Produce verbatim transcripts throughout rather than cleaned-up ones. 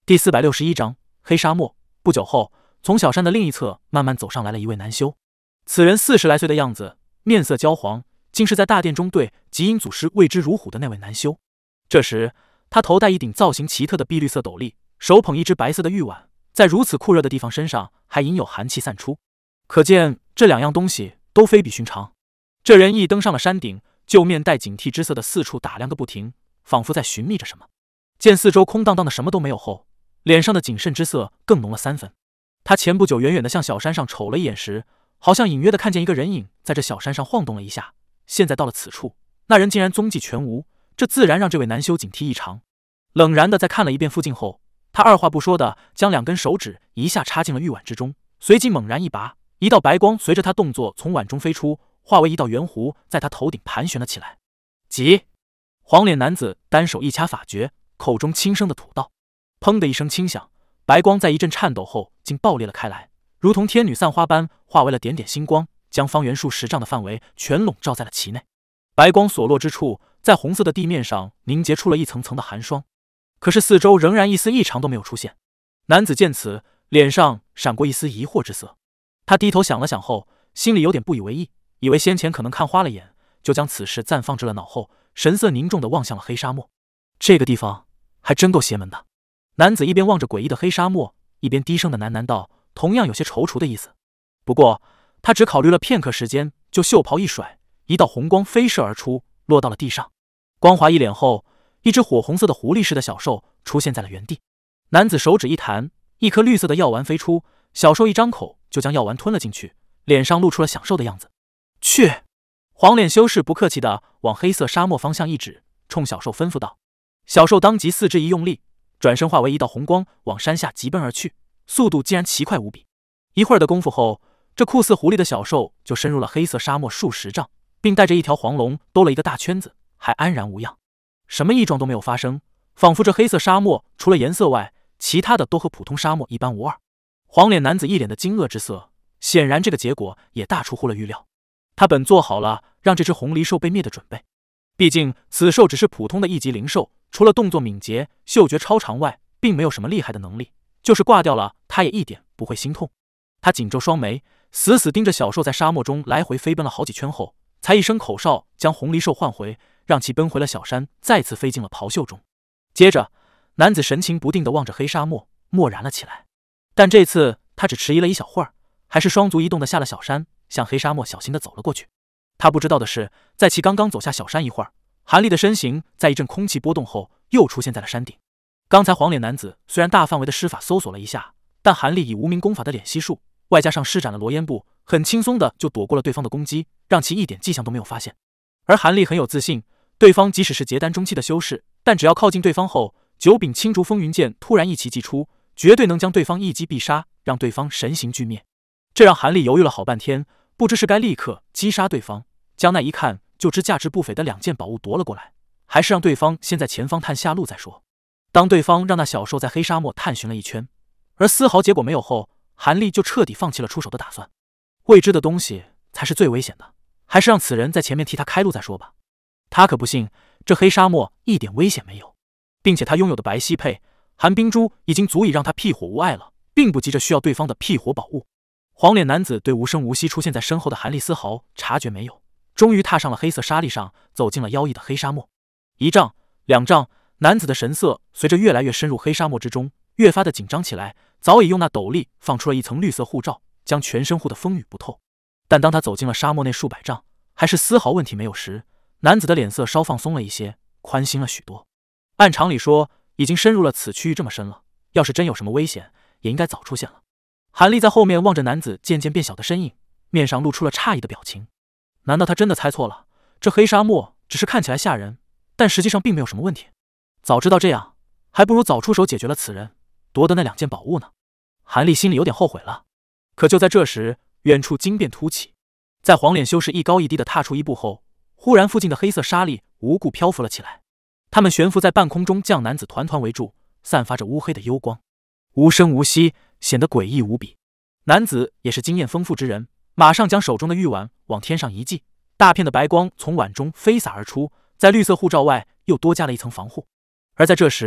第四百六十一章黑沙漠。不久后，从小山的另一侧慢慢走上来了一位男修。此人四十来岁的样子，面色焦黄，竟是在大殿中对极阴祖师畏之如虎的那位男修。这时，他头戴一顶造型奇特的碧绿色斗笠，手捧一只白色的玉碗，在如此酷热的地方，身上还隐有寒气散出，可见这两样东西都非比寻常。这人一登上了山顶，就面带警惕之色的四处打量个不停，仿佛在寻觅着什么。见四周空荡荡的，什么都没有后，脸上的谨慎之色更浓了三分。他前不久远远地向小山上瞅了一眼时，好像隐约地看见一个人影在这小山上晃动了一下。现在到了此处，那人竟然踪迹全无，这自然让这位男修警惕异常。冷然地再看了一遍附近后，他二话不说地将两根手指一下插进了玉碗之中，随即猛然一拔，一道白光随着他动作从碗中飞出，化为一道圆弧，在他头顶盘旋了起来。急！黄脸男子单手一掐法诀，口中轻声的吐道：“砰”的一声轻响，白光在一阵颤抖后竟爆裂了开来，如同天女散花般化为了点点星光，将方圆数十丈的范围全笼罩在了其内。白光所落之处，在红色的地面上凝结出了一层层的寒霜，可是四周仍然一丝异常都没有出现。男子见此，脸上闪过一丝疑惑之色，他低头想了想后，心里有点不以为意，以为先前可能看花了眼，就将此事暂放至了脑后，神色凝重地望向了黑沙漠。这个地方还真够邪门的。男子一边望着诡异的黑沙漠，一边低声的喃喃道，同样有些踌躇的意思。不过他只考虑了片刻时间，就袖袍一甩，一道红光飞射而出，落到了地上。光滑一脸后，一只火红色的狐狸似的小兽出现在了原地。男子手指一弹，一颗绿色的药丸飞出，小兽一张口就将药丸吞了进去，脸上露出了享受的样子。去！黄脸修士不客气地往黑色沙漠方向一指，冲小兽吩咐道。小兽当即四肢一用力，转身化为一道红光，往山下疾奔而去，速度竟然奇快无比。一会儿的功夫后，这酷似狐狸的小兽就深入了黑色沙漠数十丈，并带着一条黄龙兜了一个大圈子，还安然无恙，什么异状都没有发生，仿佛这黑色沙漠除了颜色外，其他的都和普通沙漠一般无二。黄脸男子一脸的惊愕之色，显然这个结果也大出乎了预料。他本做好了让这只红狸兽被灭的准备，毕竟此兽只是普通的一级灵兽，除了动作敏捷、嗅觉超常外，并没有什么厉害的能力，就是挂掉了，他也一点不会心痛。他紧皱双眉，死死盯着小兽在沙漠中来回飞奔了好几圈后，才一声口哨将红狸兽唤回，让其奔回了小山，再次飞进了袍袖中。接着，男子神情不定地望着黑沙漠，默然了起来。但这次他只迟疑了一小会儿，还是双足一动地下了小山，向黑沙漠小心地走了过去。他不知道的是，在其刚刚走下小山一会儿，韩立的身形在一阵空气波动后又出现在了山顶。刚才黄脸男子虽然大范围的施法搜索了一下，但韩立以无名功法的敛息术，外加上施展了罗烟步，很轻松的就躲过了对方的攻击，让其一点迹象都没有发现。而韩立很有自信，对方即使是结丹中期的修士，但只要靠近对方后，九柄青竹风云剑突然一齐祭出，绝对能将对方一击必杀，让对方神形俱灭。这让韩立犹豫了好半天，不知是该立刻击杀对方，将那一看就知价值不菲的两件宝物夺了过来，还是让对方先在前方探下路再说。当对方让那小兽在黑沙漠探寻了一圈，而丝毫结果没有后，韩立就彻底放弃了出手的打算。未知的东西才是最危险的，还是让此人在前面替他开路再说吧。他可不信这黑沙漠一点危险没有，并且他拥有的白犀佩、寒冰珠已经足以让他辟火无碍了，并不急着需要对方的辟火宝物。黄脸男子对无声无息出现在身后的韩立丝毫察觉没有，终于踏上了黑色沙砾上，走进了妖异的黑沙漠。一丈、两丈，男子的神色随着越来越深入黑沙漠之中，越发的紧张起来，早已用那斗笠放出了一层绿色护罩，将全身护得风雨不透。但当他走进了沙漠内数百丈，还是丝毫问题没有时，男子的脸色稍放松了一些，宽心了许多。按常理说，已经深入了此区域这么深了，要是真有什么危险，也应该早出现了。韩立在后面望着男子渐渐变小的身影，面上露出了诧异的表情。难道他真的猜错了？这黑沙漠只是看起来吓人，但实际上并没有什么问题。早知道这样，还不如早出手解决了此人，夺得那两件宝物呢。韩立心里有点后悔了。可就在这时，远处惊变突起，在黄脸修士一高一低的踏出一步后，忽然附近的黑色沙砾无故漂浮了起来，它们悬浮在半空中，将男子团团围住，散发着乌黑的幽光，无声无息，显得诡异无比。男子也是经验丰富之人，马上将手中的玉碗往天上一祭，大片的白光从碗中飞洒而出，在绿色护罩外又多加了一层防护。而在这时，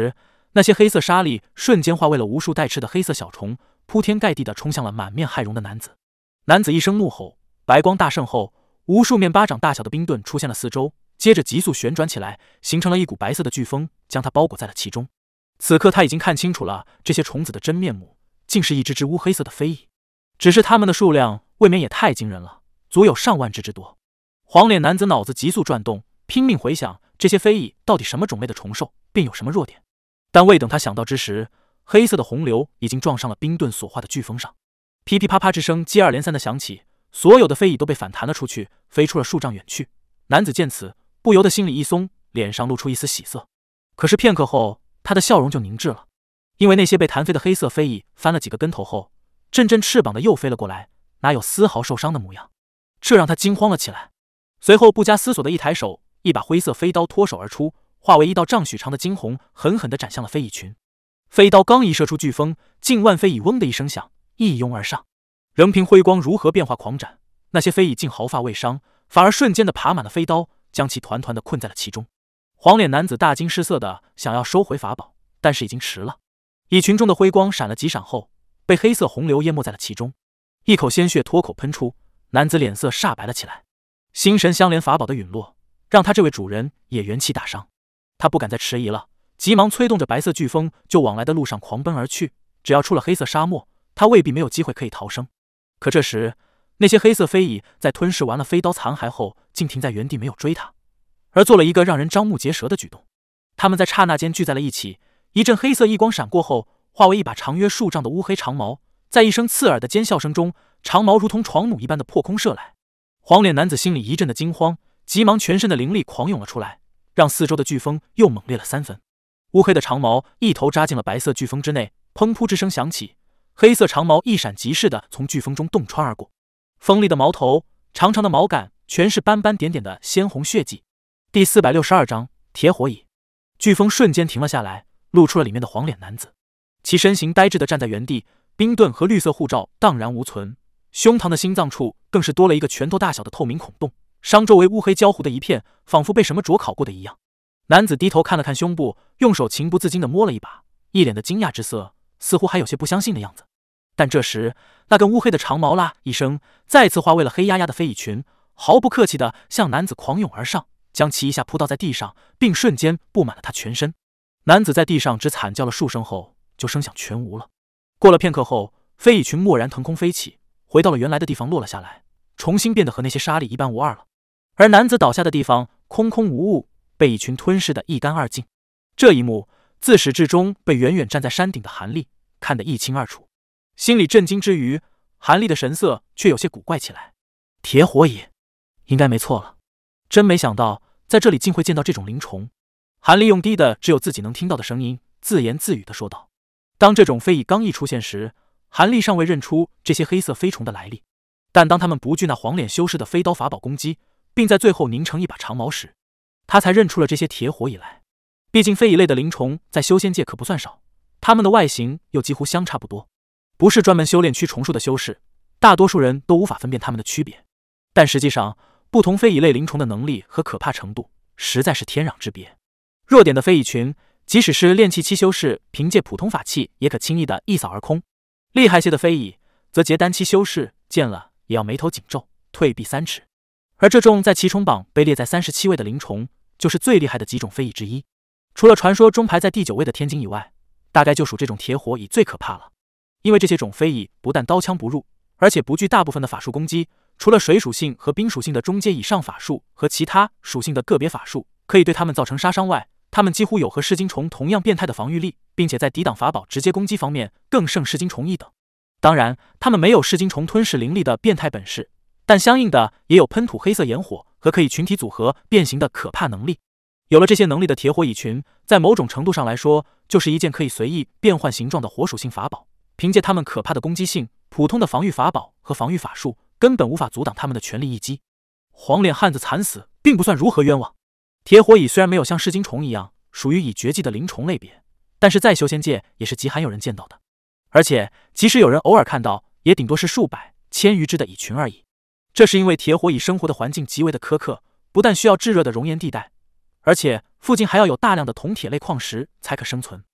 那些黑色沙粒瞬间化为了无数带翅的黑色小虫，铺天盖地地冲向了满面骇容的男子。男子一声怒吼，白光大盛后，无数面巴掌大小的冰盾出现了四周，接着急速旋转起来，形成了一股白色的飓风，将他包裹在了其中。此刻他已经看清楚了这些虫子的真面目，竟是一只只乌黑色的飞蚁。只是它们的数量未免也太惊人了，足有上万只之多。黄脸男子脑子急速转动，拼命回想这些飞蚁到底什么种类的虫兽，并有什么弱点。但未等他想到之时，黑色的洪流已经撞上了冰盾所化的飓风上，噼噼啪啪之声接二连三的响起，所有的飞蚁都被反弹了出去，飞出了数丈远去。男子见此，不由得心里一松，脸上露出一丝喜色。可是片刻后，他的笑容就凝滞了，因为那些被弹飞的黑色飞蚁翻了几个跟头后，振振翅膀的又飞了过来，哪有丝毫受伤的模样？这让他惊慌了起来。随后不加思索的一抬手，一把灰色飞刀脱手而出，化为一道丈许长的惊鸿，狠狠地斩向了飞蚁群。飞刀刚一射出飓风，近万飞蚁嗡的一声响，一拥而上。任凭辉光如何变化狂斩，那些飞蚁竟毫发未伤，反而瞬间的爬满了飞刀，将其团团的困在了其中。黄脸男子大惊失色的想要收回法宝，但是已经迟了。蚁群中的辉光闪了几闪后，被黑色洪流淹没在了其中。一口鲜血脱口喷出，男子脸色煞白了起来。心神相连法宝的陨落，让他这位主人也元气大伤。他不敢再迟疑了，急忙催动着白色飓风就往来的路上狂奔而去。只要出了黑色沙漠，他未必没有机会可以逃生。可这时，那些黑色飞蚁在吞噬完了飞刀残骸后，竟停在原地没有追他，而做了一个让人瞠目结舌的举动。他们在刹那间聚在了一起，一阵黑色异光闪过后，化为一把长约数丈的乌黑长矛，在一声刺耳的尖笑声中，长矛如同床弩一般的破空射来。黄脸男子心里一阵的惊慌，急忙全身的灵力狂涌了出来，让四周的飓风又猛烈了三分。乌黑的长矛一头扎进了白色飓风之内，砰噗之声响起，黑色长矛一闪即逝的从飓风中洞穿而过。锋利的矛头，长长的矛杆，全是斑斑点点的鲜红血迹。第四百六十二章铁火蚁。飓风瞬间停了下来，露出了里面的黄脸男子。其身形呆滞的站在原地，冰盾和绿色护罩荡然无存，胸膛的心脏处更是多了一个拳头大小的透明孔洞，伤周围乌黑焦糊的一片，仿佛被什么灼烤过的一样。男子低头看了看胸部，用手情不自禁地摸了一把，一脸的惊讶之色，似乎还有些不相信的样子。但这时，那根乌黑的长矛啦一声，再次化为了黑压压的飞蚁群，毫不客气地向男子狂涌而上，将其一下扑倒在地上，并瞬间布满了他全身。男子在地上只惨叫了数声后，就声响全无了。过了片刻后，飞蚁群蓦然腾空飞起，回到了原来的地方落了下来，重新变得和那些沙粒一般无二了。而男子倒下的地方空空无物，被蚁群吞噬得一干二净。这一幕自始至终被远远站在山顶的韩立看得一清二楚，心里震惊之余，韩立的神色却有些古怪起来。铁火蚁，应该没错了，真没想到在这里竟会见到这种灵虫。韩立用低的只有自己能听到的声音自言自语地说道。当这种飞蚁刚一出现时，韩立尚未认出这些黑色飞虫的来历，但当他们不惧那黄脸修士的飞刀法宝攻击，并在最后凝成一把长矛时，他才认出了这些铁火蚁来。毕竟飞蚁类的灵虫在修仙界可不算少，它们的外形又几乎相差不多。不是专门修炼驱虫术的修士，大多数人都无法分辨它们的区别。但实际上，不同飞蚁类灵虫的能力和可怕程度实在是天壤之别。弱点的飞蚁群，即使是炼气期修士凭借普通法器也可轻易的一扫而空。厉害些的飞蚁，则结丹期修士见了也要眉头紧皱，退避三尺。而这种在奇虫榜被列在三十七位的灵虫，就是最厉害的几种飞蚁之一。除了传说中排在第九位的天津以外，大概就属这种铁火蚁最可怕了。因为这些种飞蚁不但刀枪不入，而且不惧大部分的法术攻击，除了水属性和冰属性的中阶以上法术和其他属性的个别法术可以对它们造成杀伤外，它们几乎有和噬金虫同样变态的防御力，并且在抵挡法宝直接攻击方面更胜噬金虫一等。当然，它们没有噬金虫吞噬灵力的变态本事，但相应的也有喷吐黑色炎火和可以群体组合变形的可怕能力。有了这些能力的铁火蚁群，在某种程度上来说，就是一件可以随意变换形状的火属性法宝。凭借它们可怕的攻击性，普通的防御法宝和防御法术根本无法阻挡它们的全力一击。黄脸汉子惨死，并不算如何冤枉。铁火蚁虽然没有像噬金虫一样属于以绝技的灵虫类别，但是在修仙界也是极罕有人见到的。而且，即使有人偶尔看到，也顶多是数百、千余只的蚁群而已。这是因为铁火蚁生活的环境极为的苛刻，不但需要炙热的熔岩地带，而且附近还要有大量的铜铁类矿石才可生存。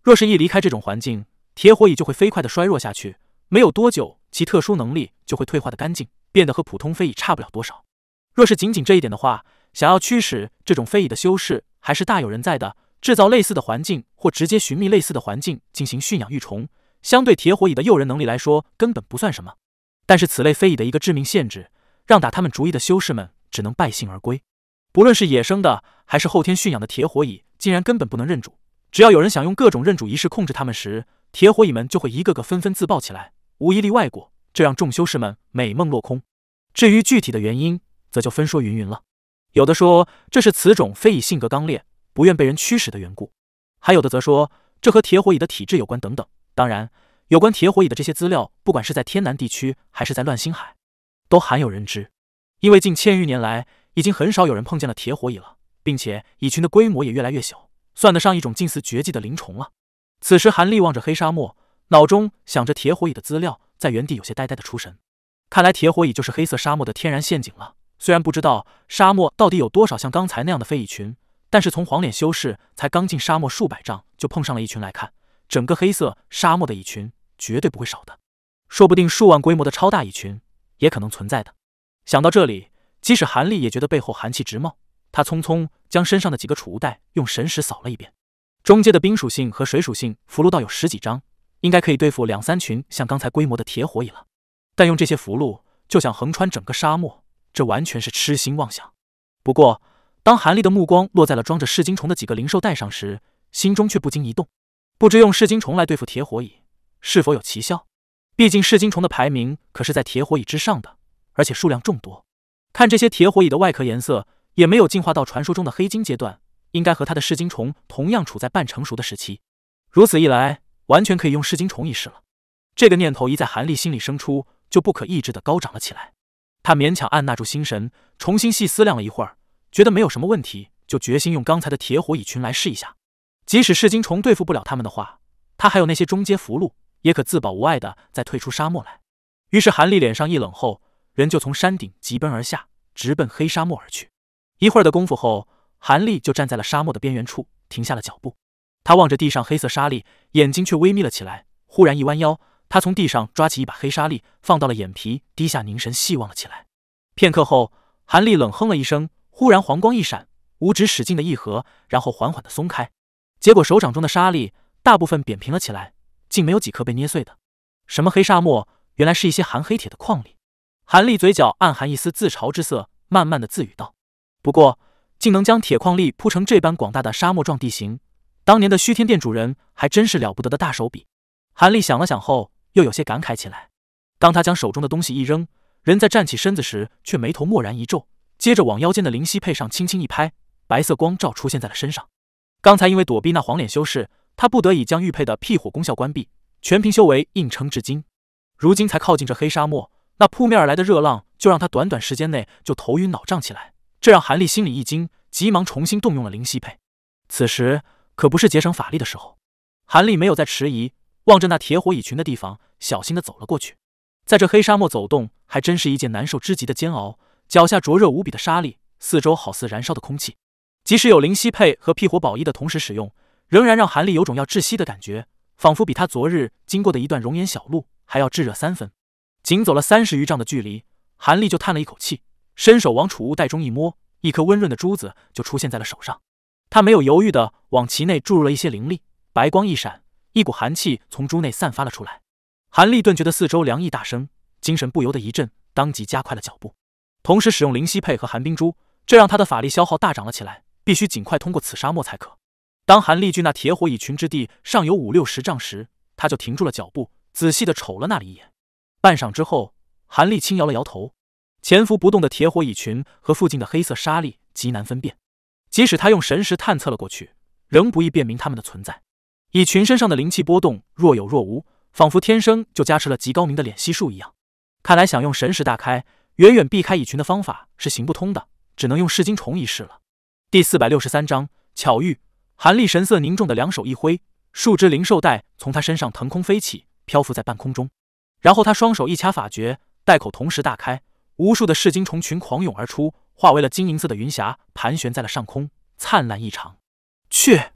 若是一离开这种环境，铁火蚁就会飞快的衰弱下去，没有多久，其特殊能力就会退化的干净，变得和普通飞蚁差不了多少。若是仅仅这一点的话，想要驱使这种飞蚁的修士还是大有人在的。制造类似的环境，或直接寻觅类似的环境进行驯养育虫，相对铁火蚁的诱人能力来说，根本不算什么。但是此类飞蚁的一个致命限制，让打他们主意的修士们只能败兴而归。不论是野生的，还是后天驯养的铁火蚁，竟然根本不能认主。只要有人想用各种认主仪式控制他们时，铁火蚁们就会一个个纷纷自爆起来，无一例外过，这让众修士们美梦落空。至于具体的原因，则就纷说云云了。有的说这是此种飞蚁性格刚烈，不愿被人驱使的缘故，还有的则说这和铁火蚁的体质有关等等。当然，有关铁火蚁的这些资料，不管是在天南地区还是在乱星海，都罕有人知。因为近千余年来，已经很少有人碰见了铁火蚁了，并且蚁群的规模也越来越小，算得上一种近似绝迹的灵虫了。此时韩立望着黑沙漠，脑中想着铁火蚁的资料，在原地有些呆呆的出神。看来铁火蚁就是黑色沙漠的天然陷阱了。虽然不知道沙漠到底有多少像刚才那样的飞蚁群，但是从黄脸修士才刚进沙漠数百丈就碰上了一群来看，整个黑色沙漠的蚁群绝对不会少的，说不定数万规模的超大蚁群也可能存在的。想到这里，即使韩立也觉得背后寒气直冒。他匆匆将身上的几个储物袋用神识扫了一遍，中间的冰属性和水属性符箓倒有十几张，应该可以对付两三群像刚才规模的铁火蚁了。但用这些符箓就想横穿整个沙漠，这完全是痴心妄想。不过当韩立的目光落在了装着噬金虫的几个灵兽袋上时，心中却不禁一动。不知用噬金虫来对付铁火蚁是否有奇效？毕竟噬金虫的排名可是在铁火蚁之上的，而且数量众多。看这些铁火蚁的外壳颜色，也没有进化到传说中的黑金阶段，应该和它的噬金虫同样处在半成熟的时期。如此一来，完全可以用噬金虫一试了。这个念头一在韩立心里生出，就不可抑制地高涨了起来。他勉强按捺住心神，重新细思量了一会儿，觉得没有什么问题，就决心用刚才的铁火蚁群来试一下。即使噬金虫对付不了他们的话，他还有那些中阶符箓，也可自保无碍的再退出沙漠来。于是韩立脸上一冷后，人就从山顶疾奔而下，直奔黑沙漠而去。一会儿的功夫后，韩立就站在了沙漠的边缘处，停下了脚步。他望着地上黑色沙粒，眼睛却微眯了起来。忽然一弯腰，他从地上抓起一把黑沙粒，放到了眼皮，低下凝神细望了起来。片刻后，韩立冷哼了一声，忽然黄光一闪，五指使劲的一合，然后缓缓的松开。结果手掌中的沙粒大部分扁平了起来，竟没有几颗被捏碎的。什么黑沙漠，原来是一些含黑铁的矿粒。韩立嘴角暗含一丝自嘲之色，慢慢的自语道：不过竟能将铁矿粒铺成这般广大的沙漠状地形，当年的虚天殿主人还真是了不得的大手笔。韩立想了想后，又有些感慨起来。当他将手中的东西一扔，人在站起身子时，却眉头蓦然一皱，接着往腰间的灵犀佩上轻轻一拍，白色光照出现在了身上。刚才因为躲避那黄脸修士，他不得已将玉佩的辟火功效关闭，全凭修为硬撑至今。如今才靠近这黑沙漠，那扑面而来的热浪就让他短短时间内就头晕脑胀起来，这让韩立心里一惊，急忙重新动用了灵犀佩。此时可不是节省法力的时候，韩立没有再迟疑，望着那铁火蚁群的地方，小心地走了过去。在这黑沙漠走动，还真是一件难受之极的煎熬。脚下灼热无比的沙粒，四周好似燃烧的空气。即使有灵犀佩和辟火宝衣的同时使用，仍然让韩立有种要窒息的感觉，仿佛比他昨日经过的一段熔岩小路还要炙热三分。仅走了三十余丈的距离，韩立就叹了一口气，伸手往储物袋中一摸，一颗温润的珠子就出现在了手上。他没有犹豫地往其内注入了一些灵力，白光一闪，一股寒气从珠内散发了出来。韩立顿觉得四周凉意大生，精神不由得一震，当即加快了脚步，同时使用灵犀佩和寒冰珠，这让他的法力消耗大涨了起来，必须尽快通过此沙漠才可。当韩立距那铁火蚁群之地尚有五六十丈时，他就停住了脚步，仔细地瞅了那里一眼。半晌之后，韩立轻摇了摇头，潜伏不动的铁火蚁群和附近的黑色沙粒极难分辨，即使他用神识探测了过去，仍不易辨明它们的存在。蚁群身上的灵气波动若有若无，仿佛天生就加持了极高明的敛息术一样。看来想用神识大开，远远避开蚁群的方法是行不通的，只能用噬金虫一试了。第四百六十三章巧遇。韩立神色凝重的两手一挥，数只灵兽带从他身上腾空飞起，漂浮在半空中。然后他双手一掐法诀，袋口同时大开，无数的噬金虫群狂涌而出，化为了金银色的云霞，盘旋在了上空，灿烂异常。去！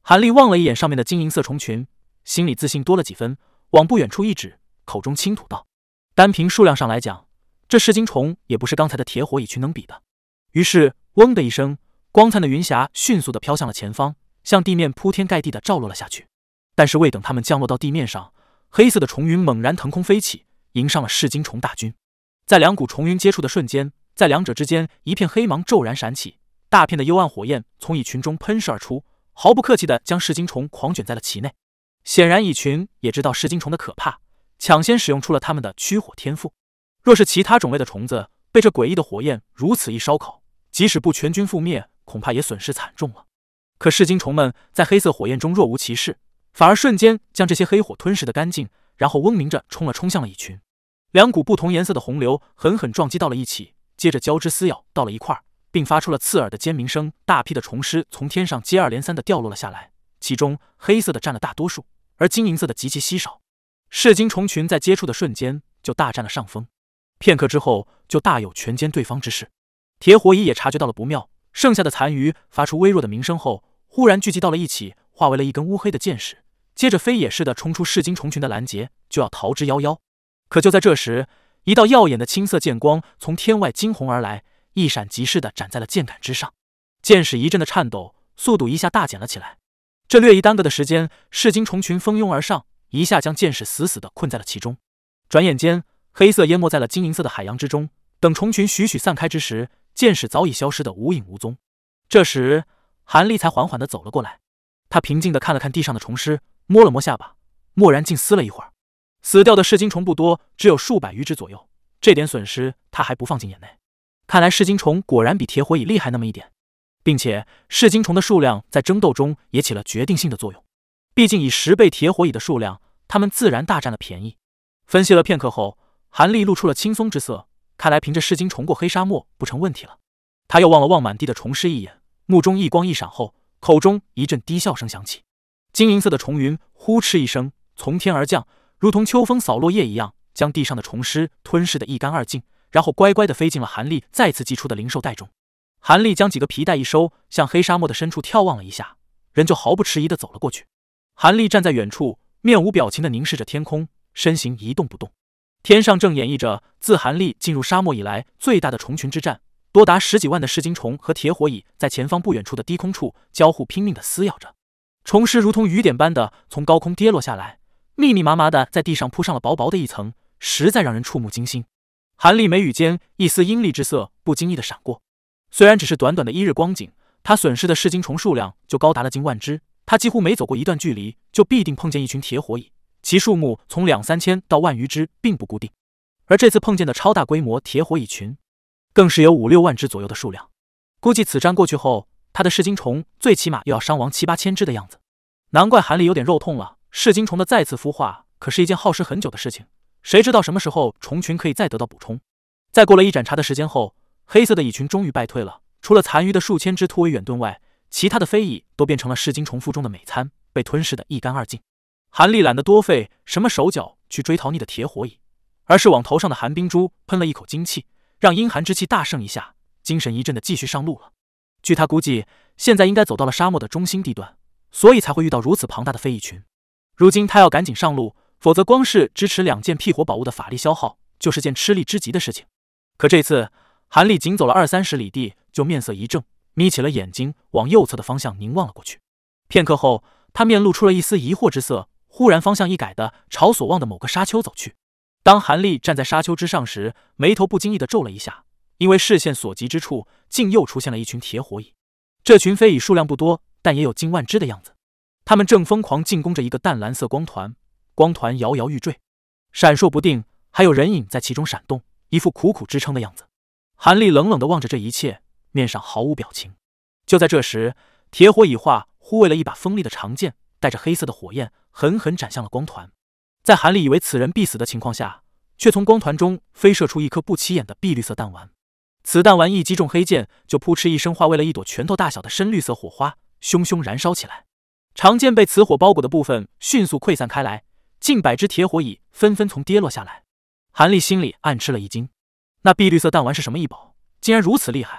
韩立望了一眼上面的金银色虫群，心里自信多了几分，往不远处一指，口中轻吐道：“单凭数量上来讲，这噬金虫也不是刚才的铁火蚁群能比的。”于是，嗡的一声，光灿的云霞迅速地飘向了前方，向地面铺天盖地地照落了下去。但是未等他们降落到地面上，黑色的虫云猛然腾空飞起，迎上了噬金虫大军。在两股虫云接触的瞬间，在两者之间一片黑芒骤然闪起，大片的幽暗火焰从蚁群中喷射而出，毫不客气地将噬金虫狂卷在了其内。显然蚁群也知道噬金虫的可怕，抢先使用出了他们的驱火天赋。若是其他种类的虫子被这诡异的火焰如此一烧烤，即使不全军覆灭，恐怕也损失惨重了。可噬金虫们在黑色火焰中若无其事，反而瞬间将这些黑火吞噬得干净，然后嗡鸣着冲了冲向了蚁群。两股不同颜色的洪流狠狠撞击到了一起，接着交织撕咬到了一块，并发出了刺耳的尖鸣声。大批的虫尸从天上接二连三地掉落了下来，其中黑色的占了大多数，而金银色的极其稀少。噬金虫群在接触的瞬间就大占了上风，片刻之后就大有全歼对方之势。铁火蚁也察觉到了不妙，剩下的残余发出微弱的鸣声后，忽然聚集到了一起，化为了一根乌黑的箭矢，接着飞也似的冲出噬金虫群的拦截，就要逃之夭夭。可就在这时，一道耀眼的青色剑光从天外惊鸿而来，一闪即逝的斩在了箭杆之上。箭矢一阵的颤抖，速度一下大减了起来。这略一耽搁的时间，噬金虫群蜂拥而上，一下将箭矢死死的困在了其中。转眼间，黑色淹没在了金银色的海洋之中。等虫群徐徐散开之时，箭矢早已消失得无影无踪。这时，韩立才缓缓地走了过来，他平静地看了看地上的虫尸，摸了摸下巴，蓦然静思了一会儿。死掉的噬金虫不多，只有数百余只左右，这点损失他还不放进眼内。看来噬金虫果然比铁火蚁厉害那么一点，并且噬金虫的数量在争斗中也起了决定性的作用。毕竟以十倍铁火蚁的数量，他们自然大占了便宜。分析了片刻后，韩立露出了轻松之色，看来凭着噬金虫过黑沙漠不成问题了。他又望了望满地的虫尸一眼，目中一光一闪后，口中一阵低笑声响起。金银色的虫云呼哧一声从天而降，如同秋风扫落叶一样，将地上的虫尸吞噬得一干二净，然后乖乖地飞进了韩立再次寄出的灵兽袋中。韩立将几个皮带一收，向黑沙漠的深处眺望了一下，人就毫不迟疑地走了过去。韩立站在远处，面无表情地凝视着天空，身形一动不动。天上正演绎着自韩立进入沙漠以来最大的虫群之战，多达十几万的噬金虫和铁火蚁在前方不远处的低空处交互拼命地撕咬着，虫尸如同雨点般的从高空跌落下来，密密麻麻的在地上铺上了薄薄的一层，实在让人触目惊心。韩立眉宇间一丝阴厉之色不经意的闪过，虽然只是短短的一日光景，他损失的噬金虫数量就高达了近万只，他几乎每走过一段距离，就必定碰见一群铁火蚁，其数目从两三千到万余只并不固定。而这次碰见的超大规模铁火蚁群，更是有五六万只左右的数量。估计此战过去后，他的噬金虫最起码又要伤亡七八千只的样子。难怪韩立有点肉痛了，噬金虫的再次孵化可是一件耗时很久的事情，谁知道什么时候虫群可以再得到补充。再过了一盏茶的时间后，黑色的蚁群终于败退了，除了残余的数千只突围远遁外，其他的飞蚁都变成了噬金虫腹中的美餐，被吞噬得一干二净。韩立懒得多费什么手脚去追逃匿的铁火蚁，而是往头上的寒冰珠喷了一口精气，让阴寒之气大盛一下，精神一振的继续上路了。据他估计，现在应该走到了沙漠的中心地段，所以才会遇到如此庞大的飞蚁群。如今他要赶紧上路，否则光是支持两件辟火宝物的法力消耗，就是件吃力之极的事情。可这次韩立仅走了二三十里地，就面色一正，眯起了眼睛，往右侧的方向凝望了过去。片刻后，他面露出了一丝疑惑之色，忽然方向一改的朝所望的某个沙丘走去。当韩立站在沙丘之上时，眉头不经意地皱了一下，因为视线所及之处，竟又出现了一群铁火蚁。这群飞蚁数量不多，但也有近万只的样子。它们正疯狂进攻着一个淡蓝色光团，光团摇摇欲坠，闪烁不定，还有人影在其中闪动，一副苦苦支撑的样子。韩立冷冷地望着这一切，面上毫无表情。就在这时，铁火蚁化忽为了一把锋利的长剑，带着黑色的火焰狠狠斩向了光团。在韩立以为此人必死的情况下，却从光团中飞射出一颗不起眼的碧绿色弹丸。此弹丸一击中黑剑，就扑哧一声化为了一朵拳头大小的深绿色火花，熊熊燃烧起来。长剑被此火包裹的部分迅速溃散开来，近百只铁火蚁纷纷从跌落下来。韩立心里暗吃了一惊，那碧绿色弹丸是什么异宝，竟然如此厉害，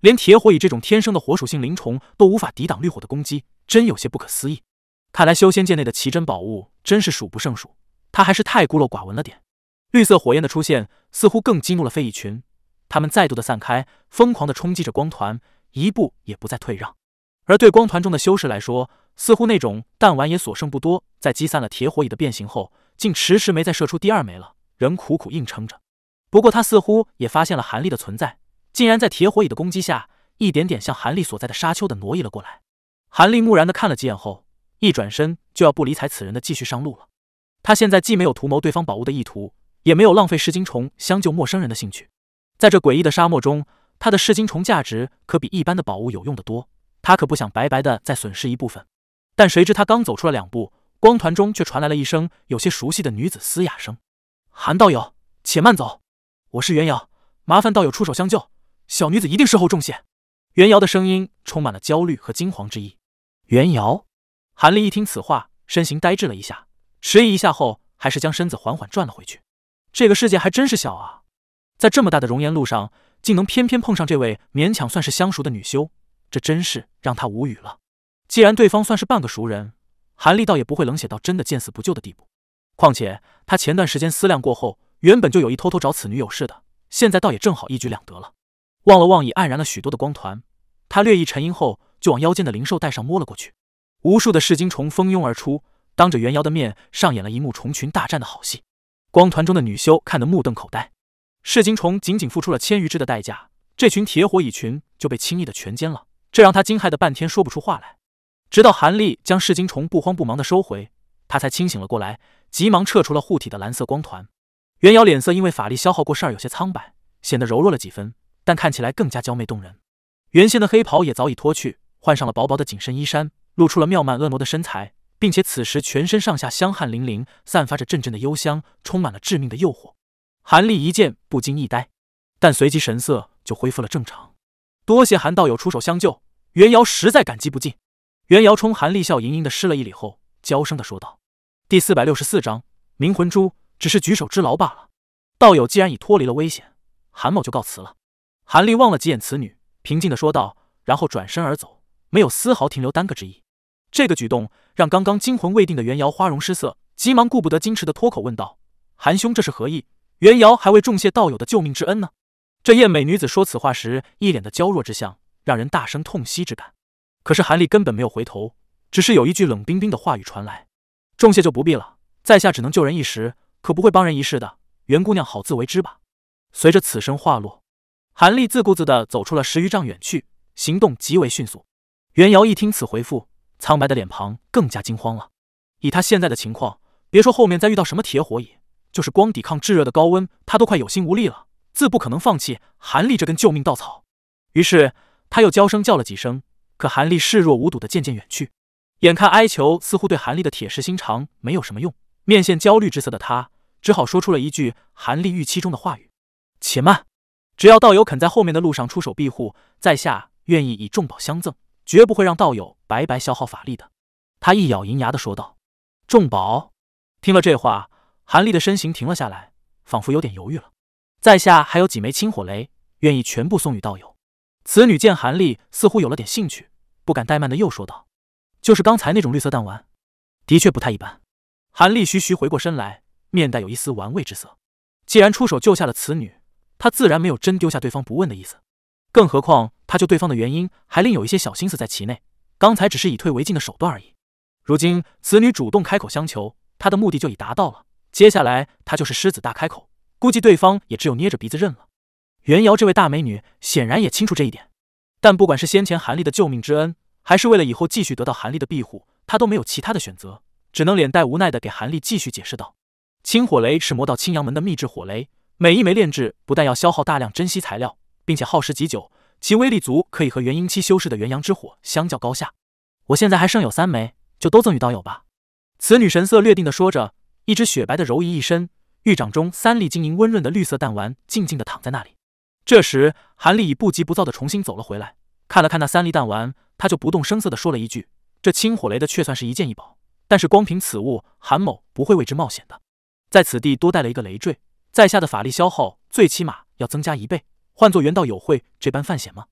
连铁火蚁这种天生的火属性灵虫都无法抵挡绿火的攻击，真有些不可思议。看来修仙界内的奇珍宝物真是数不胜数，他还是太孤陋寡闻了点。绿色火焰的出现似乎更激怒了飞蚁群，他们再度的散开，疯狂的冲击着光团，一步也不再退让。而对光团中的修士来说，似乎那种弹丸也所剩不多，在击散了铁火蚁的变形后，竟迟迟没再射出第二枚了，仍苦苦硬撑着。不过他似乎也发现了寒力的存在，竟然在铁火蚁的攻击下，一点点向寒力所在的沙丘的挪移了过来。寒力木然的看了几眼后，一转身就要不理睬此人的继续上路了。他现在既没有图谋对方宝物的意图，也没有浪费噬金虫相救陌生人的兴趣。在这诡异的沙漠中，他的噬金虫价值可比一般的宝物有用得多，他可不想白白的再损失一部分。但谁知他刚走出了两步，光团中却传来了一声有些熟悉的女子嘶哑声：“韩道友，且慢走，我是袁瑶，麻烦道友出手相救，小女子一定事后重谢。”袁瑶的声音充满了焦虑和惊惶之意。袁瑶，韩立一听此话，身形呆滞了一下，迟疑一下后，还是将身子缓缓转了回去。这个世界还真是小啊，在这么大的熔岩路上，竟能偏偏碰上这位勉强算是相熟的女修，这真是让他无语了。既然对方算是半个熟人，韩立倒也不会冷血到真的见死不救的地步。况且他前段时间思量过后，原本就有意偷偷找此女有事的，现在倒也正好一举两得了。望了望已黯然了许多的光团，他略一沉吟后，就往腰间的灵兽带上摸了过去。无数的噬金虫蜂拥而出，当着袁瑶的面上演了一幕虫群大战的好戏。光团中的女修看得目瞪口呆，噬金虫仅仅付出了千余只的代价，这群铁火蚁群就被轻易的全歼了，这让他惊骇的半天说不出话来。直到韩立将噬金虫不慌不忙的收回，他才清醒了过来，急忙撤出了护体的蓝色光团。袁瑶脸色因为法力消耗过事儿有些苍白，显得柔弱了几分，但看起来更加娇媚动人。原先的黑袍也早已脱去，换上了薄薄的紧身衣衫，露出了妙曼婀娜的身材，并且此时全身上下香汗淋淋，散发着阵阵的幽香，充满了致命的诱惑。韩立一见不禁一呆，但随即神色就恢复了正常。多谢韩道友出手相救，袁瑶实在感激不尽。袁瑶冲韩立笑盈盈的施了一礼后，娇声的说道：“第四百六十四章冥魂珠，只是举手之劳罢了。道友既然已脱离了危险，韩某就告辞了。”韩立望了几眼此女，平静的说道，然后转身而走，没有丝毫停留耽搁之意。这个举动让刚刚惊魂未定的袁瑶花容失色，急忙顾不得矜持的脱口问道：“韩兄这是何意？袁瑶还未重谢道友的救命之恩呢。”这艳美女子说此话时，一脸的娇弱之相，让人大生痛惜之感。可是韩立根本没有回头，只是有一句冷冰冰的话语传来：“重谢就不必了，在下只能救人一时，可不会帮人一世的，袁姑娘好自为之吧。”随着此声话落，韩立自顾自地走出了十余丈远去，行动极为迅速。袁瑶一听此回复，苍白的脸庞更加惊慌了。以他现在的情况，别说后面再遇到什么铁火蚁，就是光抵抗炙热的高温，他都快有心无力了，自不可能放弃韩立这根救命稻草。于是他又娇声叫了几声，可韩立视若无睹的渐渐远去。眼看哀求似乎对韩立的铁石心肠没有什么用，面现焦虑之色的他只好说出了一句韩立预期中的话语：“且慢，只要道友肯在后面的路上出手庇护，在下愿意以重宝相赠，绝不会让道友白白消耗法力的。”他一咬银牙的说道：“重宝？”听了这话，韩立的身形停了下来，仿佛有点犹豫了。在下还有几枚清火雷，愿意全部送与道友。此女见韩立似乎有了点兴趣，不敢怠慢的又说道：“就是刚才那种绿色弹丸，的确不太一般。”韩立徐徐回过身来，面带有一丝玩味之色。既然出手救下了此女，他自然没有真丢下对方不问的意思。更何况他救对方的原因还另有一些小心思在其内，刚才只是以退为进的手段而已。如今此女主动开口相求，他的目的就已达到了。接下来他就是狮子大开口，估计对方也只有捏着鼻子认了。袁瑶这位大美女显然也清楚这一点，但不管是先前韩立的救命之恩，还是为了以后继续得到韩立的庇护，她都没有其他的选择，只能脸带无奈的给韩立继续解释道：“青火雷是魔道青阳门的秘制火雷，每一枚炼制不但要消耗大量珍稀材料，并且耗时极久，其威力足可以和元婴期修士的元阳之火相较高下。我现在还剩有三枚，就都赠与道友吧。”此女神色略定的说着，一只雪白的柔仪一身，玉掌中三粒晶莹温润的绿色弹丸静静的躺在那里。这时韩立已不急不躁的重新走了回来，看了看那三粒弹丸，他就不动声色的说了一句：“这青火雷的确算是一件异宝，但是光凭此物，韩某不会为之冒险的。在此地多带了一个累赘，在下的法力消耗最起码要增加一倍，换作袁道友会这般犯险吗？”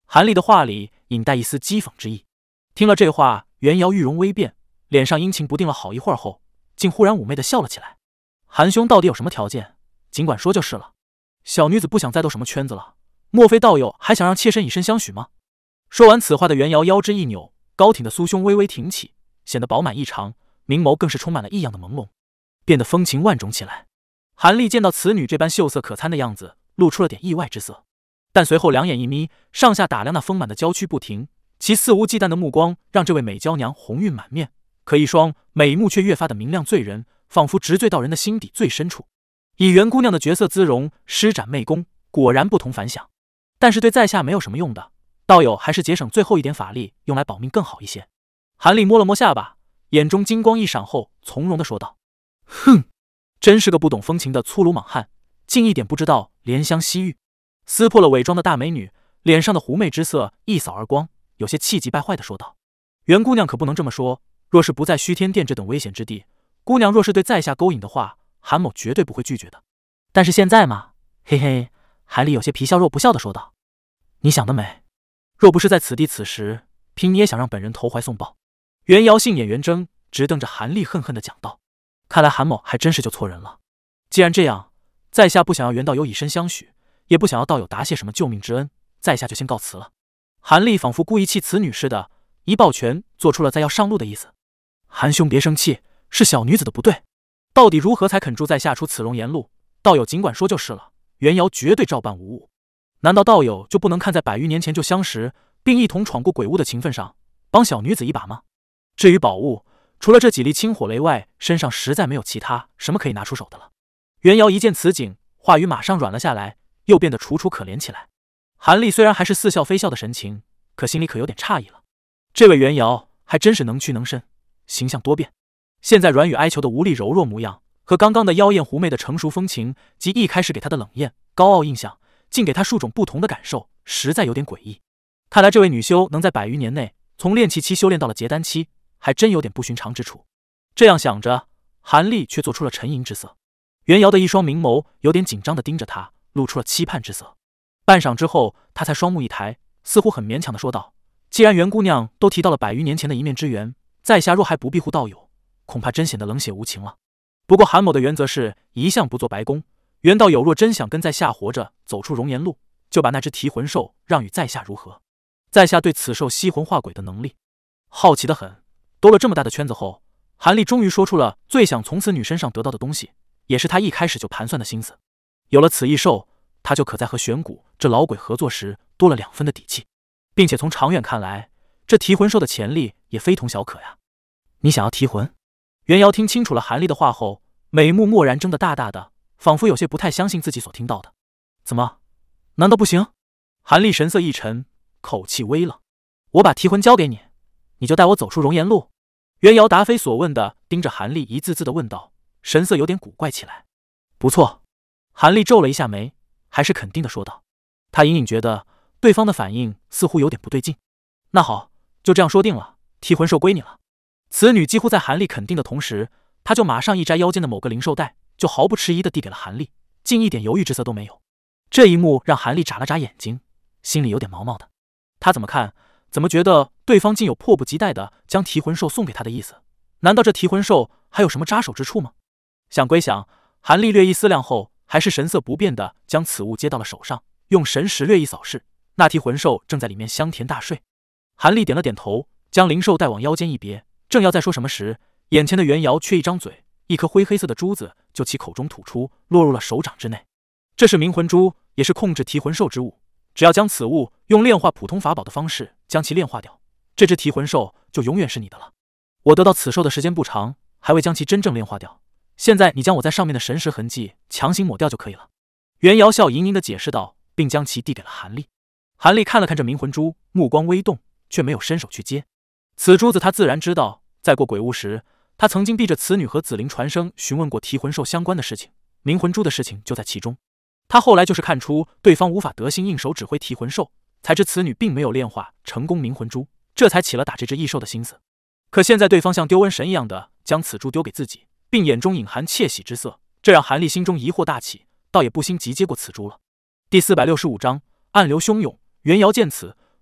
韩立的话里隐带一丝讥讽之意。听了这话，袁瑶玉容微变，脸上阴晴不定了好一会儿后，竟忽然妩媚的笑了起来。韩兄到底有什么条件？尽管说就是了。小女子不想再斗什么圈子了，莫非道友还想让妾身以身相许吗？说完此话的袁瑶腰肢一扭，高挺的酥胸微微挺起，显得饱满异常，明眸更是充满了异样的朦胧，变得风情万种起来。韩立见到此女这般秀色可餐的样子，露出了点意外之色，但随后两眼一眯，上下打量那丰满的娇躯不停，其肆无忌惮的目光让这位美娇娘红晕满面，可一双美目却越发的明亮醉人，仿佛直醉到人的心底最深处。以袁姑娘的绝色姿容施展媚功，果然不同凡响。但是对在下没有什么用的，道友还是节省最后一点法力用来保命更好一些。韩立摸了摸下巴，眼中金光一闪后，从容地说道：“哼，真是个不懂风情的粗鲁莽汉，竟一点不知道怜香惜玉。”撕破了伪装的大美女脸上的狐媚之色一扫而光，有些气急败坏地说道：“袁姑娘可不能这么说，若是不在虚天殿这等危险之地，姑娘若是对在下勾引的话，韩某绝对不会拒绝的。但是现在嘛，嘿嘿。”韩立有些皮笑肉不笑地说道：“你想得美，若不是在此地此时，凭你也想让本人投怀送抱？”袁瑶杏眼圆睁，直瞪着韩立恨恨地讲道：“看来韩某还真是就错人了。既然这样，在下不想要袁道友以身相许，也不想要道友答谢什么救命之恩，在下就先告辞了。”韩立仿佛故意气此女似的，一抱拳，做出了再要上路的意思。“韩兄别生气，是小女子的不对，到底如何才肯助在下出此容颜路？道友尽管说就是了。”袁瑶绝对照办无误。难道道友就不能看在百余年前就相识，并一同闯过鬼屋的情分上，帮小女子一把吗？至于宝物，除了这几粒清火雷外，身上实在没有其他什么可以拿出手的了。袁瑶一见此景，话语马上软了下来，又变得楚楚可怜起来。韩立虽然还是似笑非笑的神情，可心里可有点诧异了。这位袁瑶还真是能屈能伸，形象多变。现在软语哀求的无力柔弱模样，和刚刚的妖艳狐媚的成熟风情，及一开始给他的冷艳高傲印象，竟给他数种不同的感受，实在有点诡异。看来这位女修能在百余年内从炼气期修炼到了结丹期，还真有点不寻常之处。这样想着，韩立却做出了沉吟之色。袁瑶的一双明眸有点紧张地盯着他，露出了期盼之色。半晌之后，他才双目一抬，似乎很勉强地说道：“既然袁姑娘都提到了百余年前的一面之缘，在下若还不庇护道友，恐怕真显得冷血无情了。不过韩某的原则是一向不做白工，袁道友若真想跟在下活着走出容颜路，就把那只提魂兽让与在下如何？在下对此兽吸魂化鬼的能力好奇得很。”兜了这么大的圈子后，韩立终于说出了最想从此女身上得到的东西，也是他一开始就盘算的心思。有了此异兽，他就可在和玄谷这老鬼合作时多了两分的底气，并且从长远看来，这提魂兽的潜力也非同小可呀。你想要提魂？袁瑶听清楚了韩立的话后，美目蓦然睁得大大的，仿佛有些不太相信自己所听到的。怎么？难道不行？韩立神色一沉，口气微冷：“我把提魂交给你，你就带我走出容颜路？”袁瑶答非所问的盯着韩立一字字的问道，神色有点古怪起来。不错。韩立皱了一下眉，还是肯定的说道。他隐隐觉得对方的反应似乎有点不对劲。那好，就这样说定了，提魂兽归你了。此女几乎在韩立肯定的同时，他就马上一摘腰间的某个灵兽带，就毫不迟疑地递给了韩立，竟一点犹豫之色都没有。这一幕让韩立眨了眨眼睛，心里有点毛毛的。他怎么看，怎么觉得对方竟有迫不及待地将提魂兽送给他的意思？难道这提魂兽还有什么扎手之处吗？想归想，韩立略一思量后，还是神色不变地将此物接到了手上，用神识略一扫视，那提魂兽正在里面香甜大睡。韩立点了点头，将灵兽带往腰间一别，正要再说什么时，眼前的袁瑶却一张嘴，一颗灰黑色的珠子就其口中吐出，落入了手掌之内。这是冥魂珠，也是控制提魂兽之物，只要将此物用炼化普通法宝的方式将其炼化掉，这只提魂兽就永远是你的了。我得到此兽的时间不长，还未将其真正炼化掉，现在你将我在上面的神识痕迹强行抹掉就可以了。袁瑶笑盈盈地解释道，并将其递给了韩立。韩立看了看这冥魂珠，目光微动，却没有伸手去接。此珠子他自然知道，在过鬼屋时，他曾经逼着此女和紫灵传声询问过提魂兽相关的事情，冥魂珠的事情就在其中。他后来就是看出对方无法得心应手指挥提魂兽，才知此女并没有炼化成功冥魂珠，这才起了打这只异兽的心思。可现在对方像丢瘟神一样的将此珠丢给自己，并眼中隐含窃喜之色，这让韩立心中疑惑大起，倒也不心急接过此珠了。第四百六十五章暗流汹涌。袁瑶见此，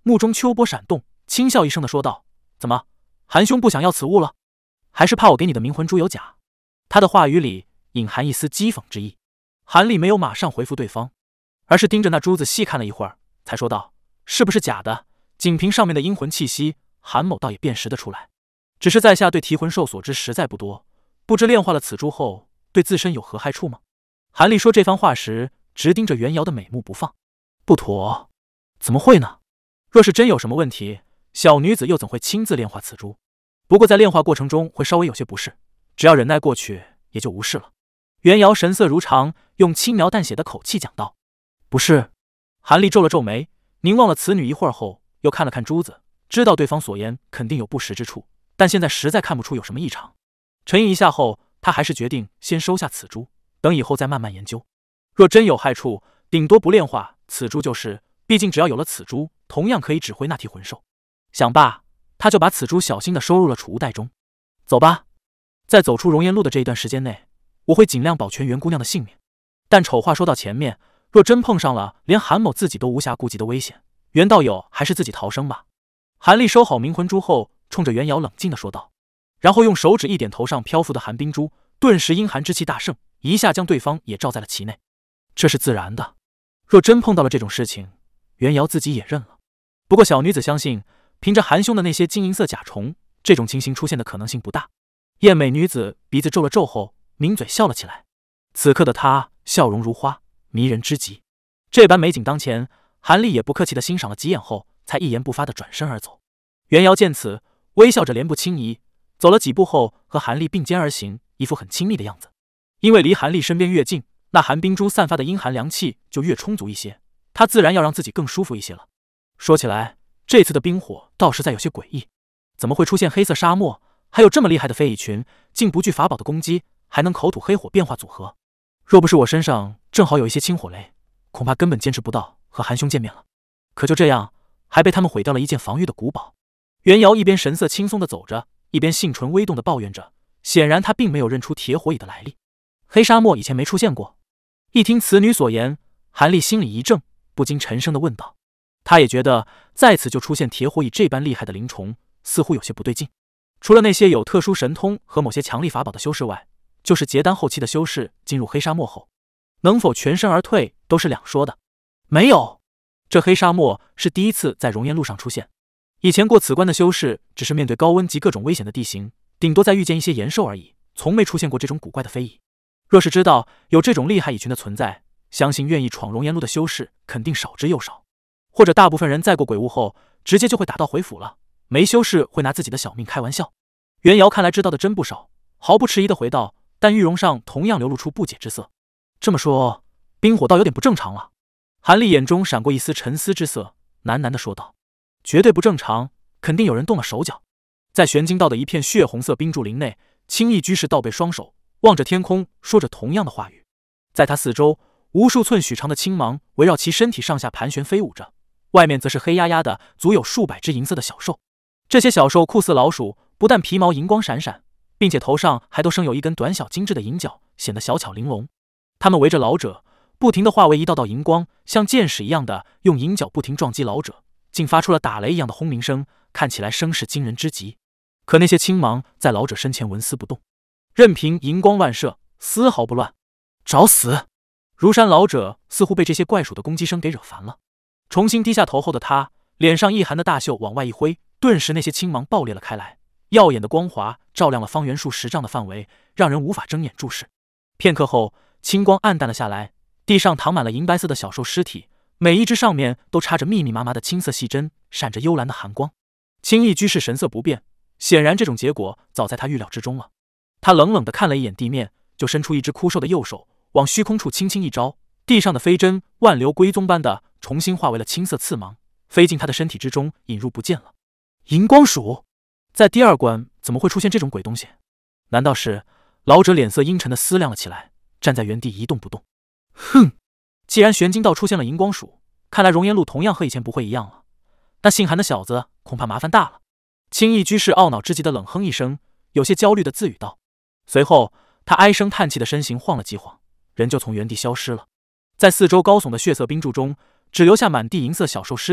目中秋波闪动，轻笑一声的说道：“怎么，韩兄不想要此物了？还是怕我给你的冥魂珠有假？”他的话语里隐含一丝讥讽之意。韩立没有马上回复对方，而是盯着那珠子细看了一会儿，才说道：“是不是假的？仅凭上面的阴魂气息，韩某倒也辨识得出来。只是在下对提魂兽所知实在不多，不知炼化了此珠后，对自身有何害处吗？”韩立说这番话时，直盯着袁瑶的美目不放。不妥，怎么会呢？若是真有什么问题，小女子又怎会亲自炼化此珠？不过在炼化过程中会稍微有些不适，只要忍耐过去，也就无事了。袁瑶神色如常，用轻描淡写的口气讲道：“不是。”韩立皱了皱眉，凝望了此女一会儿后，又看了看珠子，知道对方所言肯定有不实之处，但现在实在看不出有什么异常。沉吟一下后，他还是决定先收下此珠，等以后再慢慢研究。若真有害处，顶多不炼化此珠就是，毕竟只要有了此珠，同样可以指挥那提魂兽。想罢，他就把此珠小心地收入了储物袋中。走吧，在走出熔岩路的这一段时间内，我会尽量保全袁姑娘的性命。但丑话说到前面，若真碰上了连韩某自己都无暇顾及的危险，袁道友还是自己逃生吧。韩立收好冥魂珠后，冲着袁瑶冷静地说道，然后用手指一点头上漂浮的寒冰珠，顿时阴寒之气大盛，一下将对方也罩在了其内。这是自然的，若真碰到了这种事情，袁瑶自己也认了。不过小女子相信，凭着韩兄的那些金银色甲虫，这种情形出现的可能性不大。艳美女子鼻子皱了皱后，抿嘴笑了起来。此刻的她笑容如花，迷人之极。这般美景当前，韩立也不客气地欣赏了几眼后，才一言不发地转身而走。袁瑶见此，微笑着莲步轻移，走了几步后，和韩立并肩而行，一副很亲密的样子。因为离韩立身边越近，那寒冰珠散发的阴寒凉气就越充足一些，他自然要让自己更舒服一些了。说起来，这次的冰火倒实在有些诡异，怎么会出现黑色沙漠，还有这么厉害的飞蚁群，竟不惧法宝的攻击，还能口吐黑火变化组合？若不是我身上正好有一些清火雷，恐怕根本坚持不到和韩兄见面了。可就这样，还被他们毁掉了一件防御的古堡。袁瑶一边神色轻松地走着，一边杏唇微动地抱怨着，显然他并没有认出铁火蚁的来历。黑沙漠以前没出现过。一听此女所言，韩立心里一怔，不禁沉声地问道。他也觉得在此就出现铁火蚁这般厉害的灵虫，似乎有些不对劲。除了那些有特殊神通和某些强力法宝的修士外，就是结丹后期的修士进入黑沙漠后，能否全身而退都是两说的。没有，这黑沙漠是第一次在熔岩路上出现。以前过此关的修士只是面对高温及各种危险的地形，顶多再遇见一些岩兽而已，从没出现过这种古怪的飞蚁。若是知道有这种厉害蚁群的存在，相信愿意闯熔岩路的修士肯定少之又少，或者大部分人在过鬼屋后直接就会打道回府了，没修士会拿自己的小命开玩笑。袁瑶看来知道的真不少，毫不迟疑地回道，但玉容上同样流露出不解之色。这么说，冰火倒有点不正常了。韩立眼中闪过一丝沉思之色，喃喃地说道：“绝对不正常，肯定有人动了手脚。”在玄经道的一片血红色冰柱林内，青翼居士倒背双手，望着天空，说着同样的话语。在他四周，无数寸许长的青芒围绕其身体上下盘旋飞舞着，外面则是黑压压的，足有数百只银色的小兽。这些小兽酷似老鼠，不但皮毛银光闪闪，并且头上还都生有一根短小精致的银角，显得小巧玲珑。它们围着老者，不停地化为一道道银光，像箭矢一样的用银角不停撞击老者，竟发出了打雷一样的轰鸣声，看起来声势惊人之极。可那些青芒在老者身前纹丝不动，任凭银光乱射，丝毫不乱。找死！如山老者似乎被这些怪鼠的攻击声给惹烦了，重新低下头后的他，脸上一寒的大袖往外一挥，顿时那些青芒爆裂了开来，耀眼的光华照亮了方圆数十丈的范围，让人无法睁眼注视。片刻后，青光暗淡了下来，地上躺满了银白色的小兽尸体，每一只上面都插着密密麻麻的青色细针，闪着幽蓝的寒光。青翼居士神色不变，显然这种结果早在他预料之中了。他冷冷地看了一眼地面，就伸出一只枯瘦的右手，往虚空处轻轻一招，地上的飞针万流归宗般的重新化为了青色刺芒，飞进他的身体之中，引入不见了。银光鼠，在第二关怎么会出现这种鬼东西？难道是？老者脸色阴沉的思量了起来，站在原地一动不动。哼，既然玄经道出现了银光鼠，看来熔岩路同样和以前不会一样了。那姓韩的小子恐怕麻烦大了。青翼居士懊恼之极的冷哼一声，有些焦虑的自语道。随后他唉声叹气的身形晃了几晃，人就从原地消失了。在四周高耸的血色冰柱中，只留下满地银色小兽尸体，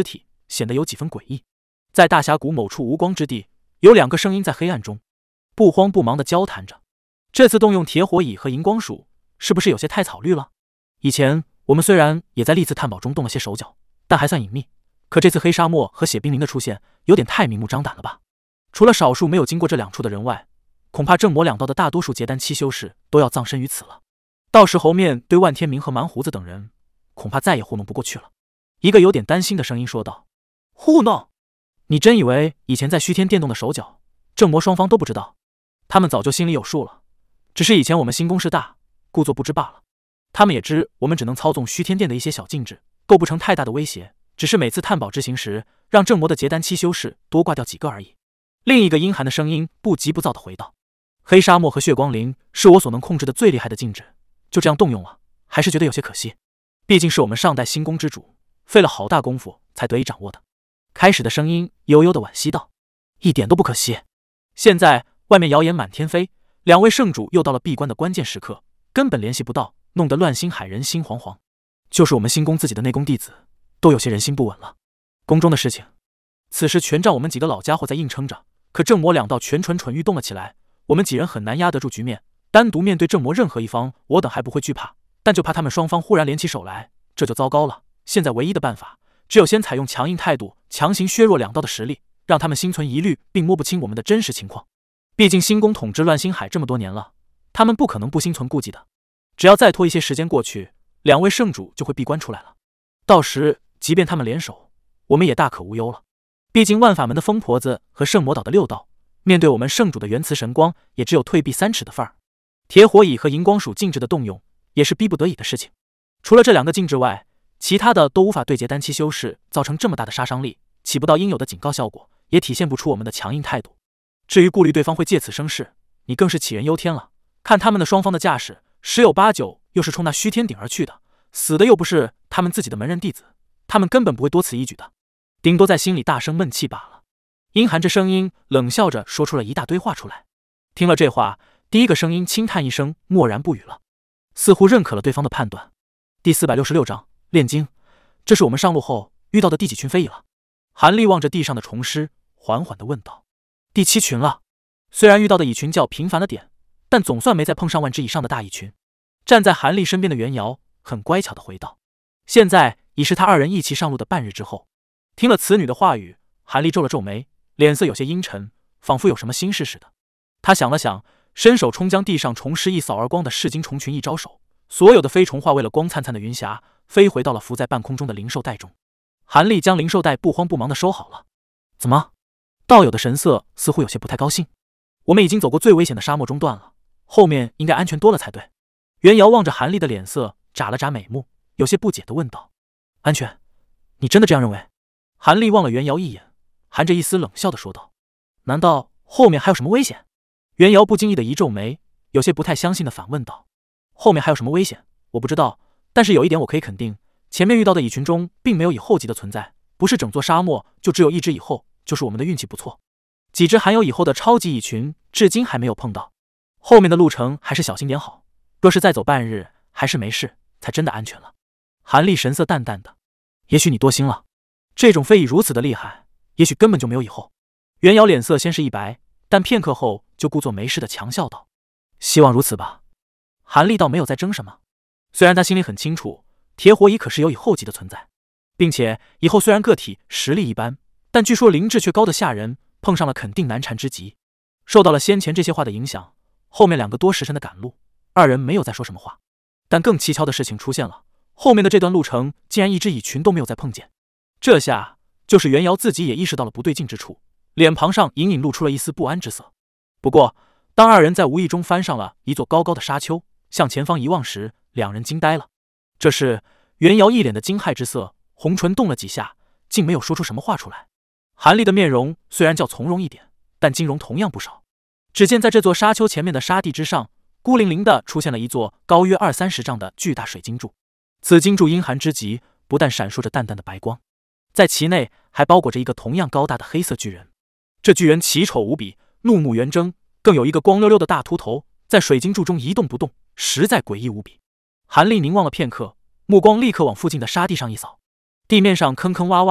显得有几分诡异。在大峡谷某处无光之地，有两个声音在黑暗中不慌不忙地交谈着。这次动用铁火蚁和荧光鼠，是不是有些太草率了？以前我们虽然也在历次探宝中动了些手脚，但还算隐秘。可这次黑沙漠和血冰凌的出现，有点太明目张胆了吧？除了少数没有经过这两处的人外，恐怕正魔两道的大多数结丹期修士都要葬身于此了。到时候面对万天明和蛮胡子等人，恐怕再也糊弄不过去了。一个有点担心的声音说道：“糊弄？你真以为以前在虚天殿动的手脚，正魔双方都不知道？他们早就心里有数了，只是以前我们新宫势大，故作不知罢了。他们也知我们只能操纵虚天殿的一些小禁制，构不成太大的威胁，只是每次探宝之行时，让正魔的结丹期修士多挂掉几个而已。”另一个阴寒的声音不急不躁地回道：“黑沙漠和血光灵是我所能控制的最厉害的禁制，就这样动用了，还是觉得有些可惜。毕竟是我们上代新宫之主，费了好大功夫才得以掌握的。”开始的声音悠悠地惋惜道：“一点都不可惜。现在外面谣言满天飞，两位圣主又到了闭关的关键时刻，根本联系不到，弄得乱星海人心惶惶。就是我们新宫自己的内宫弟子，都有些人心不稳了。宫中的事情，此时全仗我们几个老家伙在硬撑着，可正魔两道全蠢蠢欲动了起来，我们几人很难压得住局面。单独面对正魔任何一方，我等还不会惧怕，但就怕他们双方忽然联起手来，这就糟糕了。现在唯一的办法，只有先采用强硬态度，强行削弱两道的实力，让他们心存疑虑，并摸不清我们的真实情况。毕竟新宫统治乱星海这么多年了，他们不可能不心存顾忌的。只要再拖一些时间过去，两位圣主就会闭关出来了。到时即便他们联手，我们也大可无忧了。毕竟万法门的疯婆子和圣魔岛的六道，面对我们圣主的元磁神光，也只有退避三尺的份儿。铁火蚁和荧光鼠禁制的动用，也是逼不得已的事情。除了这两个禁制外，其他的都无法对结丹期修士造成这么大的杀伤力，起不到应有的警告效果，也体现不出我们的强硬态度。至于顾虑对方会借此生事，你更是杞人忧天了。看他们的双方的架势，十有八九又是冲那虚天顶而去的，死的又不是他们自己的门人弟子，他们根本不会多此一举的，顶多在心里大声闷气罢了。阴寒着声音冷笑着说出了一大堆话出来。听了这话，第一个声音轻叹一声，默然不语了，似乎认可了对方的判断。第四百六十六章炼金，这是我们上路后遇到的第几群非蚁了？韩立望着地上的虫尸，缓缓地问道。第七群了。虽然遇到的蚁群较频繁了点，但总算没再碰上万只以上的大蚁群。站在韩立身边的袁瑶很乖巧地回道。现在已是他二人一起上路的半日之后。听了此女的话语，韩立皱了皱眉，脸色有些阴沉，仿佛有什么心事似的。他想了想，伸手冲将地上虫尸一扫而光的噬金虫群一招手，所有的飞虫化为了光灿灿的云霞，飞回到了浮在半空中的灵兽袋中。韩立将灵兽袋不慌不忙地收好了。怎么？道友的神色似乎有些不太高兴。我们已经走过最危险的沙漠中段了，后面应该安全多了才对。袁瑶望着韩立的脸色，眨了眨美目，有些不解地问道：“安全？你真的这样认为？”韩立望了袁瑶一眼，含着一丝冷笑地说道：“难道后面还有什么危险？”袁瑶不经意的一皱眉，有些不太相信的反问道：“后面还有什么危险？我不知道，但是有一点我可以肯定，前面遇到的蚁群中并没有蚁后级的存在，不是整座沙漠就只有一只蚁后，就是我们的运气不错。几只含有蚁后的超级蚁群至今还没有碰到，后面的路程还是小心点好。若是再走半日还是没事，才真的安全了。”韩立神色淡淡的：“也许你多心了，这种非蚁如此的厉害，也许根本就没有蚁后。”袁瑶脸色先是一白，但片刻后就故作没事的强笑道：“希望如此吧。”韩立倒没有再争什么，虽然他心里很清楚，铁火蚁可是有蚁后级的存在，并且蚁后虽然个体实力一般，但据说灵智却高得吓人，碰上了肯定难缠之极。受到了先前这些话的影响，后面两个多时辰的赶路，二人没有再说什么话。但更蹊跷的事情出现了，后面的这段路程竟然一只蚁群都没有再碰见。这下就是袁瑶自己也意识到了不对劲之处，脸庞上隐隐露出了一丝不安之色。不过当二人在无意中翻上了一座高高的沙丘，向前方一望时，两人惊呆了。这是袁瑶一脸的惊骇之色，红唇动了几下，竟没有说出什么话出来。韩立的面容虽然较从容一点，但惊容同样不少。只见在这座沙丘前面的沙地之上，孤零零的出现了一座高约二三十丈的巨大水晶柱。此晶柱阴寒之极，不但闪烁着淡淡的白光，在其内还包裹着一个同样高大的黑色巨人。这巨人奇丑无比，怒目圆睁，更有一个光溜溜的大秃头在水晶柱中一动不动，实在诡异无比。韩立凝望了片刻，目光立刻往附近的沙地上一扫，地面上坑坑洼洼，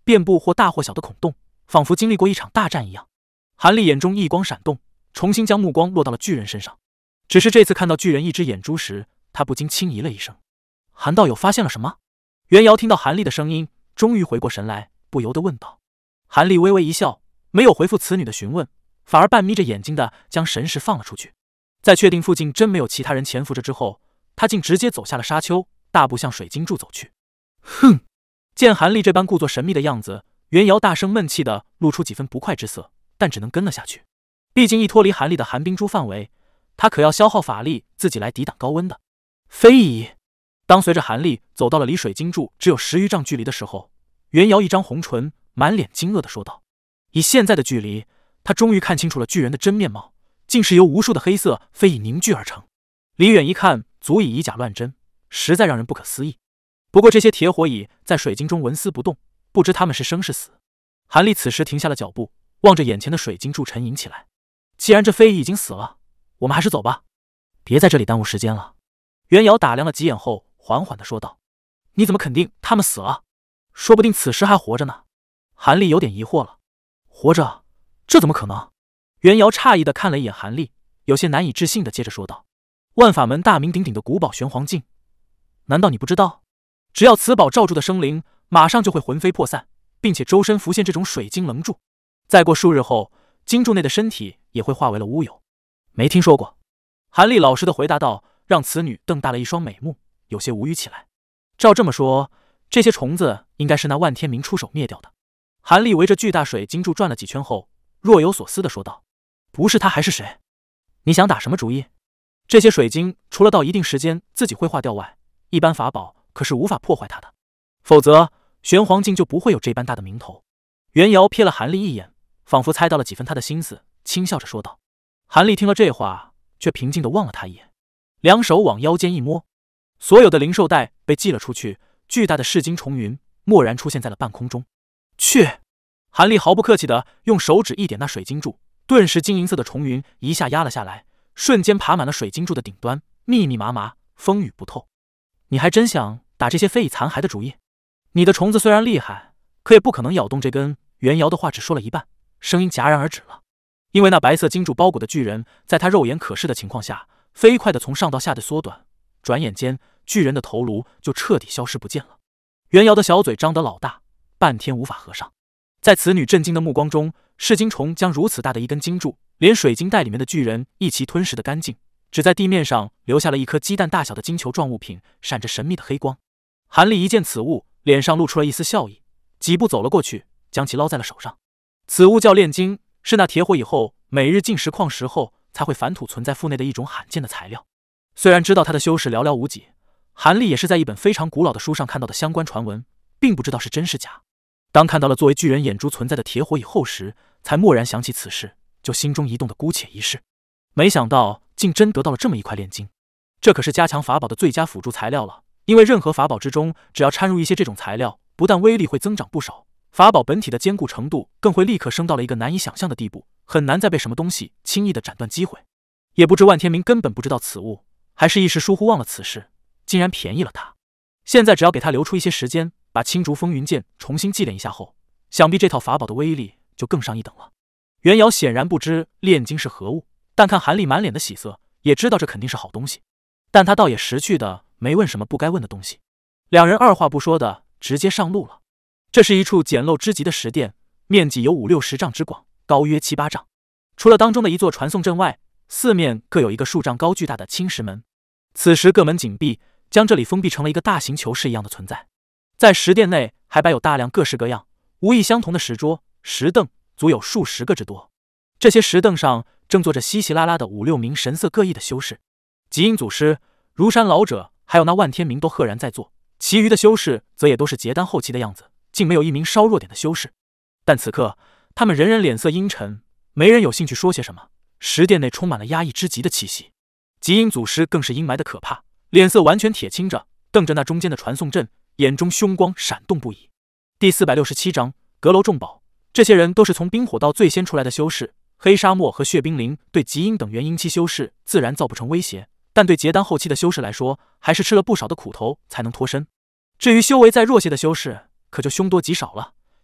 遍布或大或小的孔洞，仿佛经历过一场大战一样。韩立眼中异光闪动，重新将目光落到了巨人身上。只是这次看到巨人一只眼珠时，他不禁轻咦了一声。韩道友发现了什么？袁瑶听到韩立的声音，终于回过神来，不由得问道。韩立微微一笑，没有回复此女的询问，反而半眯着眼睛的将神识放了出去。在确定附近真没有其他人潜伏着之后，他竟直接走下了沙丘，大步向水晶柱走去。哼！见韩立这般故作神秘的样子，袁瑶大声闷气的露出几分不快之色，但只能跟了下去。毕竟一脱离韩立的寒冰珠范围，他可要消耗法力自己来抵挡高温的。非遗！当随着韩立走到了离水晶柱只有十余丈距离的时候，袁瑶一张红唇，满脸惊愕的说道：“以现在的距离，他终于看清楚了巨人的真面貌，竟是由无数的黑色非蚁凝聚而成。离远一看，足以以假乱真，实在让人不可思议。不过这些铁火蚁在水晶中纹丝不动，不知他们是生是死。”韩立此时停下了脚步，望着眼前的水晶柱沉吟起来。既然这非蚁已经死了，我们还是走吧，别在这里耽误时间了。袁瑶打量了几眼后，缓缓地说道：“你怎么肯定他们死了？说不定此时还活着呢。”韩立有点疑惑了。活着？这怎么可能？袁瑶诧异地看了一眼韩立，有些难以置信地接着说道：“万法门大名鼎鼎的古宝玄黄镜，难道你不知道？只要此宝罩住的生灵，马上就会魂飞魄散，并且周身浮现这种水晶棱柱。再过数日后，晶柱内的身体也会化为了乌有。”没听说过。韩立老实地回答道，让此女瞪大了一双美目，有些无语起来。照这么说，这些虫子应该是那万天明出手灭掉的。韩立围着巨大水晶柱转了几圈后，若有所思地说道：“不是他还是谁？你想打什么主意？这些水晶除了到一定时间自己会化掉外，一般法宝可是无法破坏它的，否则玄黄镜就不会有这般大的名头。”袁瑶瞥了韩立一眼，仿佛猜到了几分他的心思，轻笑着说道。韩立听了这话，却平静地望了他一眼，两手往腰间一摸，所有的灵兽带被寄了出去，巨大的噬金重云蓦然出现在了半空中。去！韩立毫不客气地用手指一点那水晶柱，顿时金银色的重云一下压了下来，瞬间爬满了水晶柱的顶端，密密麻麻，风雨不透。你还真想打这些非蚁残骸的主意？你的虫子虽然厉害，可也不可能咬动这根。袁瑶的话只说了一半，声音戛然而止了。因为那白色晶柱包裹的巨人，在他肉眼可视的情况下，飞快地从上到下的缩短，转眼间，巨人的头颅就彻底消失不见了。袁瑶的小嘴张得老大，半天无法合上。在此女震惊的目光中，噬金虫将如此大的一根晶柱，连水晶袋里面的巨人一齐吞噬得干净，只在地面上留下了一颗鸡蛋大小的金球状物品，闪着神秘的黑光。韩立一见此物，脸上露出了一丝笑意，几步走了过去，将其捞在了手上。此物叫炼晶，是那铁火以后每日进食矿石后才会返土存在腹内的一种罕见的材料。虽然知道它的修士寥寥无几，韩立也是在一本非常古老的书上看到的相关传闻，并不知道是真是假。当看到了作为巨人眼珠存在的铁火以后时，才蓦然想起此事，就心中一动的姑且一试。没想到竟真得到了这么一块炼晶，这可是加强法宝的最佳辅助材料了。因为任何法宝之中，只要掺入一些这种材料，不但威力会增长不少，法宝本体的坚固程度更会立刻升到了一个难以想象的地步，很难再被什么东西轻易的斩断机会。也不知万天明根本不知道此物，还是一时疏忽忘了此事，竟然便宜了他。现在只要给他留出一些时间，把青竹风云剑重新祭炼一下后，想必这套法宝的威力就更上一等了。袁瑶显然不知炼晶是何物，但看韩立满脸的喜色，也知道这肯定是好东西。但他倒也识趣的没问什么不该问的东西，两人二话不说的直接上路了。这是一处简陋之极的石殿，面积有五六十丈之广，高约七八丈。除了当中的一座传送阵外，四面各有一个数丈高巨大的青石门。此时各门紧闭，将这里封闭成了一个大型球室一样的存在。在石殿内还摆有大量各式各样、无一相同的石桌、石凳，足有数十个之多。这些石凳上正坐着稀稀拉拉的五六名神色各异的修士，极阴祖师、如山老者，还有那万天明都赫然在座。其余的修士则也都是结丹后期的样子，竟没有一名稍弱点的修士。但此刻他们人人脸色阴沉，没人有兴趣说些什么。石殿内充满了压抑之极的气息，极阴祖师更是阴霾的可怕，脸色完全铁青着，瞪着那中间的传送阵，眼中凶光闪动不已。第四百六十七章阁楼重宝。这些人都是从冰火道最先出来的修士，黑沙漠和血冰灵对极阴等元婴期修士自然造不成威胁，但对结丹后期的修士来说，还是吃了不少的苦头才能脱身。至于修为再弱些的修士，可就凶多吉少了。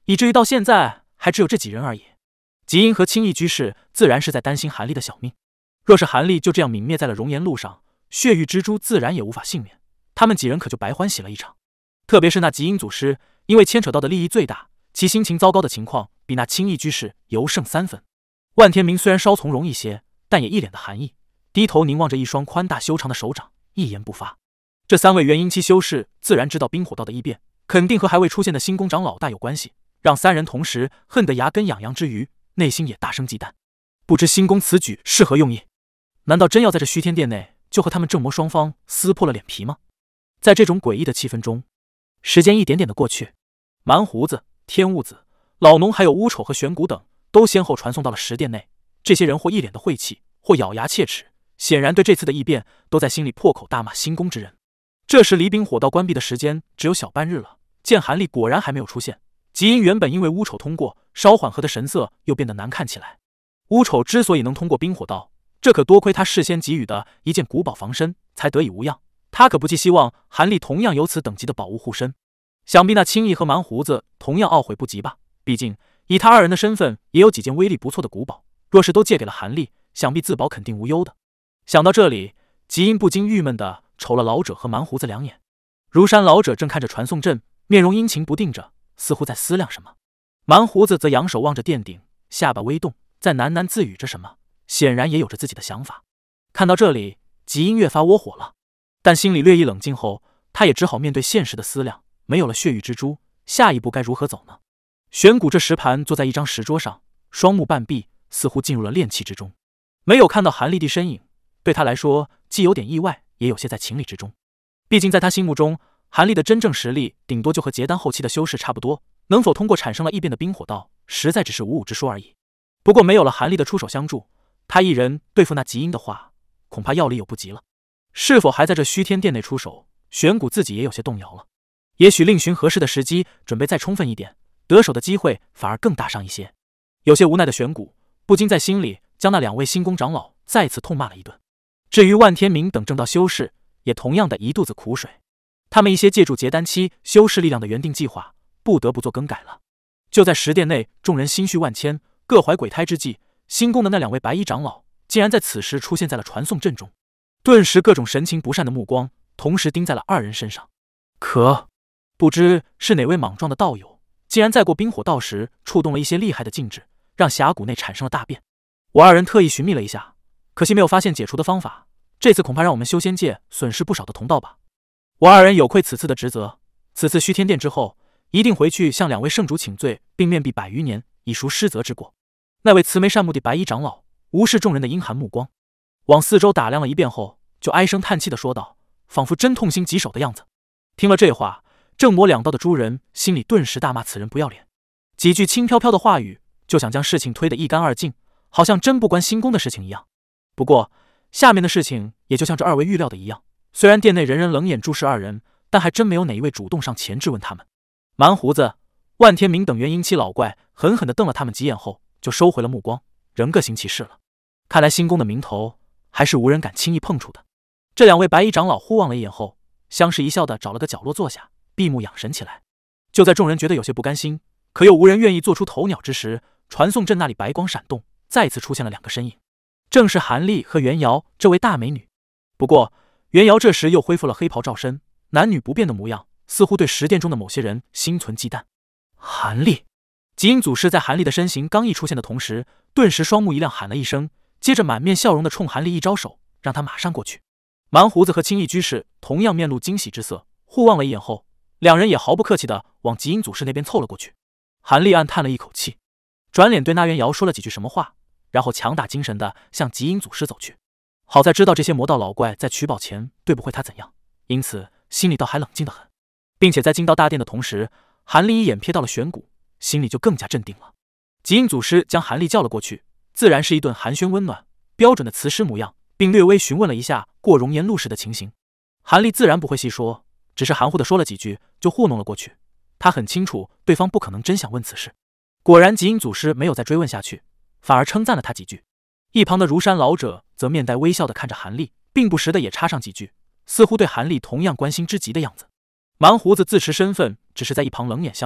以至于到现在还只有这几人而已。吉英和青翼居士自然是在担心韩立的小命，若是韩立就这样泯灭在了熔岩路上，血域蜘蛛自然也无法幸免，他们几人可就白欢喜了一场。特别是那吉英祖师，因为牵扯到的利益最大，其心情糟糕的情况比那青翼居士尤胜三分。万天明虽然稍从容一些，但也一脸的寒意，低头凝望着一双宽大修长的手掌，一言不发。这三位元婴期修士自然知道冰火道的异变，肯定和还未出现的星宫长老大有关系，让三人同时恨得牙根痒痒之余，内心也大生忌惮。不知星宫此举是何用意？难道真要在这虚天殿内就和他们正魔双方撕破了脸皮吗？在这种诡异的气氛中，时间一点点的过去，蛮胡子、天雾子、老农还有乌丑和玄谷等都先后传送到了石殿内。这些人或一脸的晦气，或咬牙切齿，显然对这次的异变都在心里破口大骂星宫之人。这时离冰火道关闭的时间只有小半日了，见韩立果然还没有出现，吉因原本因为乌丑通过稍缓和的神色又变得难看起来。乌丑之所以能通过冰火道，这可多亏他事先给予的一件古宝防身才得以无恙，他可不寄希望韩立同样有此等级的宝物护身。想必那青翼和蛮胡子同样懊悔不及吧，毕竟以他二人的身份也有几件威力不错的古宝，若是都借给了韩立，想必自保肯定无忧的。想到这里，吉因不禁郁闷地瞅了老者和蛮胡子两眼。如山老者正看着传送阵，面容阴晴不定着，似乎在思量什么。蛮胡子则仰首望着殿顶，下巴微动，在喃喃自语着什么，显然也有着自己的想法。看到这里，吉因越发窝火了，但心里略一冷静后，他也只好面对现实的思量，没有了血域蜘蛛，下一步该如何走呢？玄谷这时盘坐在一张石桌上，双目半闭，似乎进入了炼气之中，没有看到韩立的身影，对他来说既有点意外，也有些在情理之中。毕竟在他心目中，韩立的真正实力顶多就和结丹后期的修士差不多，能否通过产生了异变的冰火道，实在只是五五之说而已。不过没有了韩立的出手相助，他一人对付那吉因的话，恐怕药力有不及了。是否还在这虚天殿内出手，玄谷自己也有些动摇了。也许另寻合适的时机，准备再充分一点，得手的机会反而更大上一些。有些无奈的玄谷不禁在心里将那两位星宫长老再次痛骂了一顿。至于万天明等正道修士，也同样的一肚子苦水。他们一些借助结丹期修士力量的原定计划，不得不做更改了。就在石殿内众人心绪万千，各怀鬼胎之际，星宫的那两位白衣长老竟然在此时出现在了传送阵中。顿时各种神情不善的目光同时盯在了二人身上。可不知是哪位莽撞的道友，竟然在过冰火道时触动了一些厉害的禁制，让峡谷内产生了大变。我二人特意寻觅了一下，可惜没有发现解除的方法，这次恐怕让我们修仙界损失不少的同道吧。我二人有愧此次的职责，此次虚天殿之后，一定回去向两位圣主请罪，并面壁百余年，以赎失责之过。那位慈眉善目的白衣长老无视众人的阴寒目光，往四周打量了一遍后，就唉声叹气地说道，仿佛真痛心疾首的样子。听了这话，正魔两道的诸人心里顿时大骂此人不要脸，几句轻飘飘的话语就想将事情推得一干二净，好像真不关星宫的事情一样。不过下面的事情也就像这二位预料的一样，虽然殿内人人冷眼注视二人，但还真没有哪一位主动上前质问他们。蛮胡子、万天明等元婴期老怪狠狠地瞪了他们几眼后，就收回了目光，人各行其事了。看来星宫的名头还是无人敢轻易碰触的。这两位白衣长老互望了一眼后，相视一笑的找了个角落坐下，闭目养神起来。就在众人觉得有些不甘心，可又无人愿意做出头鸟之时，传送阵那里白光闪动，再次出现了两个身影，正是韩立和袁瑶这位大美女。不过袁瑶这时又恢复了黑袍罩身，男女不变的模样，似乎对石殿中的某些人心存忌惮。韩立，吉因祖师在韩立的身形刚一出现的同时，顿时双目一亮，喊了一声，接着满面笑容的冲韩立一招手，让他马上过去。蛮胡子和青翼居士同样面露惊喜之色，互望了一眼后，两人也毫不客气的往吉因祖师那边凑了过去。韩立暗叹了一口气，转脸对那袁瑶说了几句什么话，然后强打精神的向吉因祖师走去。好在知道这些魔道老怪在取宝前对不会他怎样，因此心里倒还冷静得很，并且在进到大殿的同时，韩立一眼瞥到了玄谷，心里就更加镇定了。吉因祖师将韩立叫了过去，自然是一顿寒暄温暖，标准的辞师模样，并略微询问了一下过熔岩路时的情形。韩立自然不会细说，只是含糊的说了几句就糊弄了过去。他很清楚对方不可能真想问此事。果然吉因祖师没有再追问下去，反而称赞了他几句。一旁的如山老者则面带微笑的看着韩立，并不时的也插上几句，似乎对韩立同样关心之极的样子。蛮胡子自持身份，只是在一旁冷眼相看，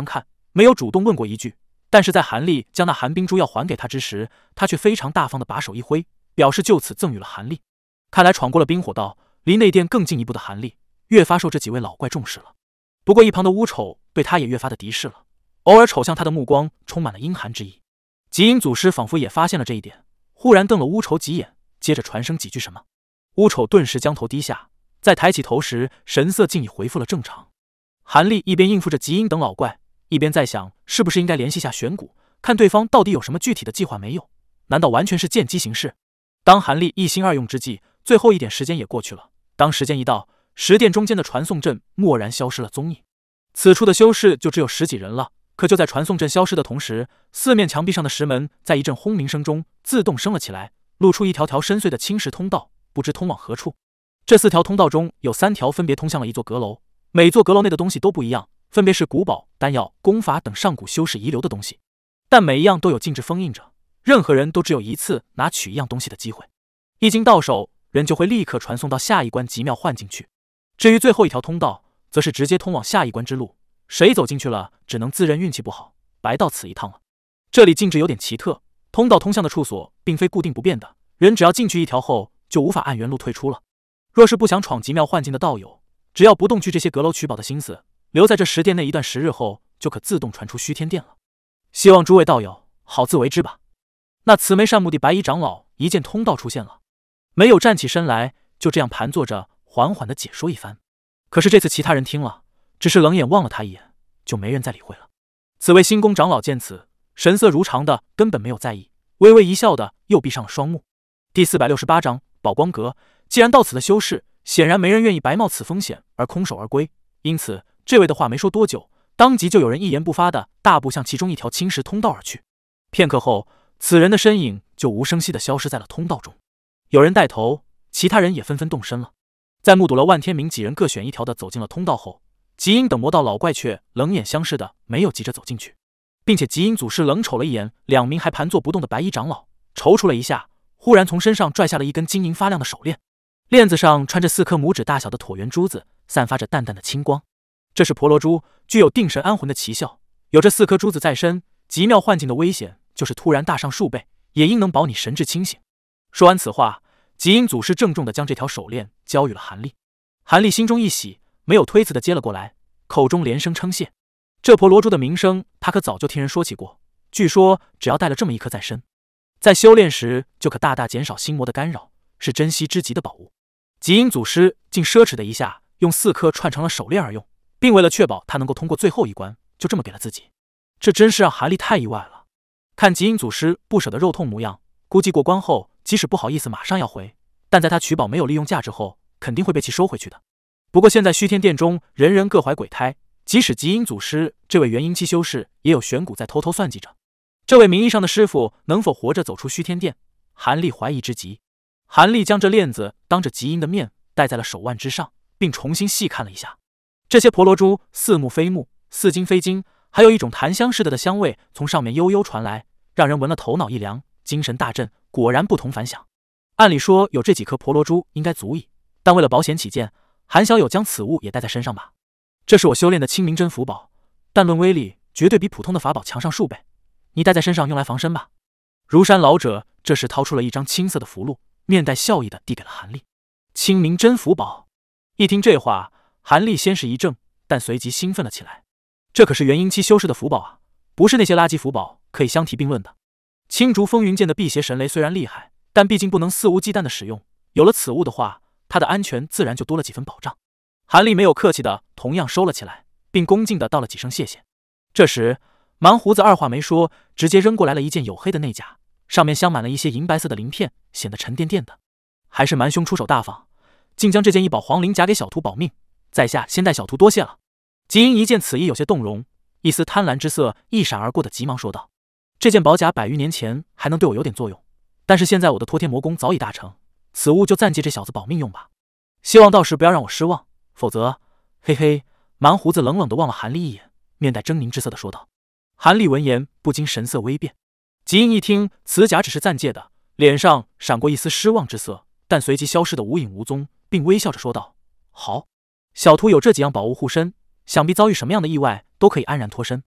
没有主动问过一句，但是在韩立将那寒冰珠要还给他之时，他却非常大方的把手一挥，表示就此赠予了韩立。看来闯过了冰火道，离内殿更进一步的韩立，越发受这几位老怪重视了。不过一旁的乌丑对他也越发的敌视了，偶尔瞅向他的目光充满了阴寒之意。极阴祖师仿佛也发现了这一点，忽然瞪了乌丑几眼，接着传声几句什么。乌丑顿时将头低下，在抬起头时，神色竟已恢复了正常。韩立一边应付着极阴等老怪，一边在想是不是应该联系下玄谷，看对方到底有什么具体的计划没有？难道完全是见机行事？当韩立一心二用之际，最后一点时间也过去了。当时间一到，十殿中间的传送阵蓦然消失了踪影。此处的修士就只有十几人了。可就在传送阵消失的同时，四面墙壁上的石门在一阵轰鸣声中自动升了起来，露出一条条深邃的青石通道，不知通往何处。这四条通道中有三条分别通向了一座阁楼，每座阁楼内的东西都不一样，分别是古宝、丹药、功法等上古修士遗留的东西，但每一样都有禁制封印着，任何人都只有一次拿取一样东西的机会。一经到手，人就会立刻传送到下一关极妙幻境去。至于最后一条通道，则是直接通往下一关之路，谁走进去了，只能自认运气不好，白到此一趟了。这里禁制有点奇特，通道通向的处所并非固定不变的，人只要进去一条后，就无法按原路退出了。若是不想闯极妙幻境的道友，只要不动去这些阁楼取宝的心思，留在这十殿内一段时日后，就可自动传出虚天殿了。希望诸位道友好自为之吧。那慈眉善目的白衣长老一见通道出现了，没有站起身来，就这样盘坐着，缓缓地解说一番。可是这次其他人听了，只是冷眼望了他一眼，就没人再理会了。此位星宫长老见此，神色如常的，根本没有在意，微微一笑的又闭上了双目。第四百六十八章宝光阁。既然到此的修士，显然没人愿意白冒此风险而空手而归，因此这位的话没说多久，当即就有人一言不发的大步向其中一条青石通道而去。片刻后，此人的身影就无声息的消失在了通道中。有人带头，其他人也纷纷动身了。在目睹了万天明几人各选一条的走进了通道后，极阴等魔道老怪却冷眼相视的没有急着走进去，并且极阴祖师冷瞅了一眼两名还盘坐不动的白衣长老，踌躇了一下，忽然从身上拽下了一根晶莹发亮的手链，链子上穿着四颗拇指大小的椭圆珠子，散发着淡淡的青光。这是婆罗珠，具有定神安魂的奇效，有这四颗珠子在身，极妙幻境的危险就是突然大上数倍，也应能保你神志清醒。说完此话，极阴祖师郑重地将这条手链交予了韩立。韩立心中一喜，没有推辞地接了过来，口中连声称谢。这婆罗珠的名声他可早就听人说起过，据说只要带了这么一颗在身，在修炼时就可大大减少心魔的干扰，是珍稀之极的宝物。极阴祖师竟奢侈的一下用四颗串成了手链而用，并为了确保他能够通过最后一关，就这么给了自己。这真是让韩立太意外了。看极阴祖师不舍得肉痛模样，估计过关后即使不好意思马上要回，但在他取宝没有利用价值后，肯定会被其收回去的。不过现在虚天殿中人人各怀鬼胎，即使极阴祖师这位元婴期修士，也有玄谷在偷偷算计着。这位名义上的师傅能否活着走出虚天殿，韩立怀疑之极。韩立将这链子当着极阴的面戴在了手腕之上，并重新细看了一下。这些婆罗珠似木非木，似金非金，还有一种檀香似的的香味从上面悠悠传来，让人闻了头脑一凉，精神大振，果然不同凡响。按理说有这几颗婆罗珠应该足矣，但为了保险起见，韩小友将此物也带在身上吧。这是我修炼的清明真符宝，但论威力绝对比普通的法宝强上数倍，你带在身上用来防身吧。如山老者这时掏出了一张青色的符箓，面带笑意的递给了韩立。清明真符宝。一听这话，韩立先是一怔，但随即兴奋了起来。这可是元婴期修士的符宝啊，不是那些垃圾符宝可以相提并论的。青竹风云剑的辟邪神雷虽然厉害，但毕竟不能肆无忌惮的使用，有了此物的话，他的安全自然就多了几分保障。韩立没有客气的同样收了起来，并恭敬的道了几声谢谢。这时蛮胡子二话没说，直接扔过来了一件黝黑的内甲，上面镶满了一些银白色的鳞片，显得沉甸甸的。还是蛮兄出手大方，竟将这件一宝黄鳞甲给小徒保命，在下先代小徒多谢了。极阴一见此意有些动容，一丝贪婪之色一闪而过的急忙说道：这件宝甲百余年前还能对我有点作用，但是现在我的脱天魔功早已大成，此物就暂借这小子保命用吧，希望到时不要让我失望，否则……嘿嘿。蛮胡子冷冷地望了韩立一眼，面带狰狞之色地说道。韩立闻言不禁神色微变。极阴一听此甲只是暂借的，脸上闪过一丝失望之色，但随即消失得无影无踪，并微笑着说道：好，小徒有这几样宝物护身，想必遭遇什么样的意外都可以安然脱身。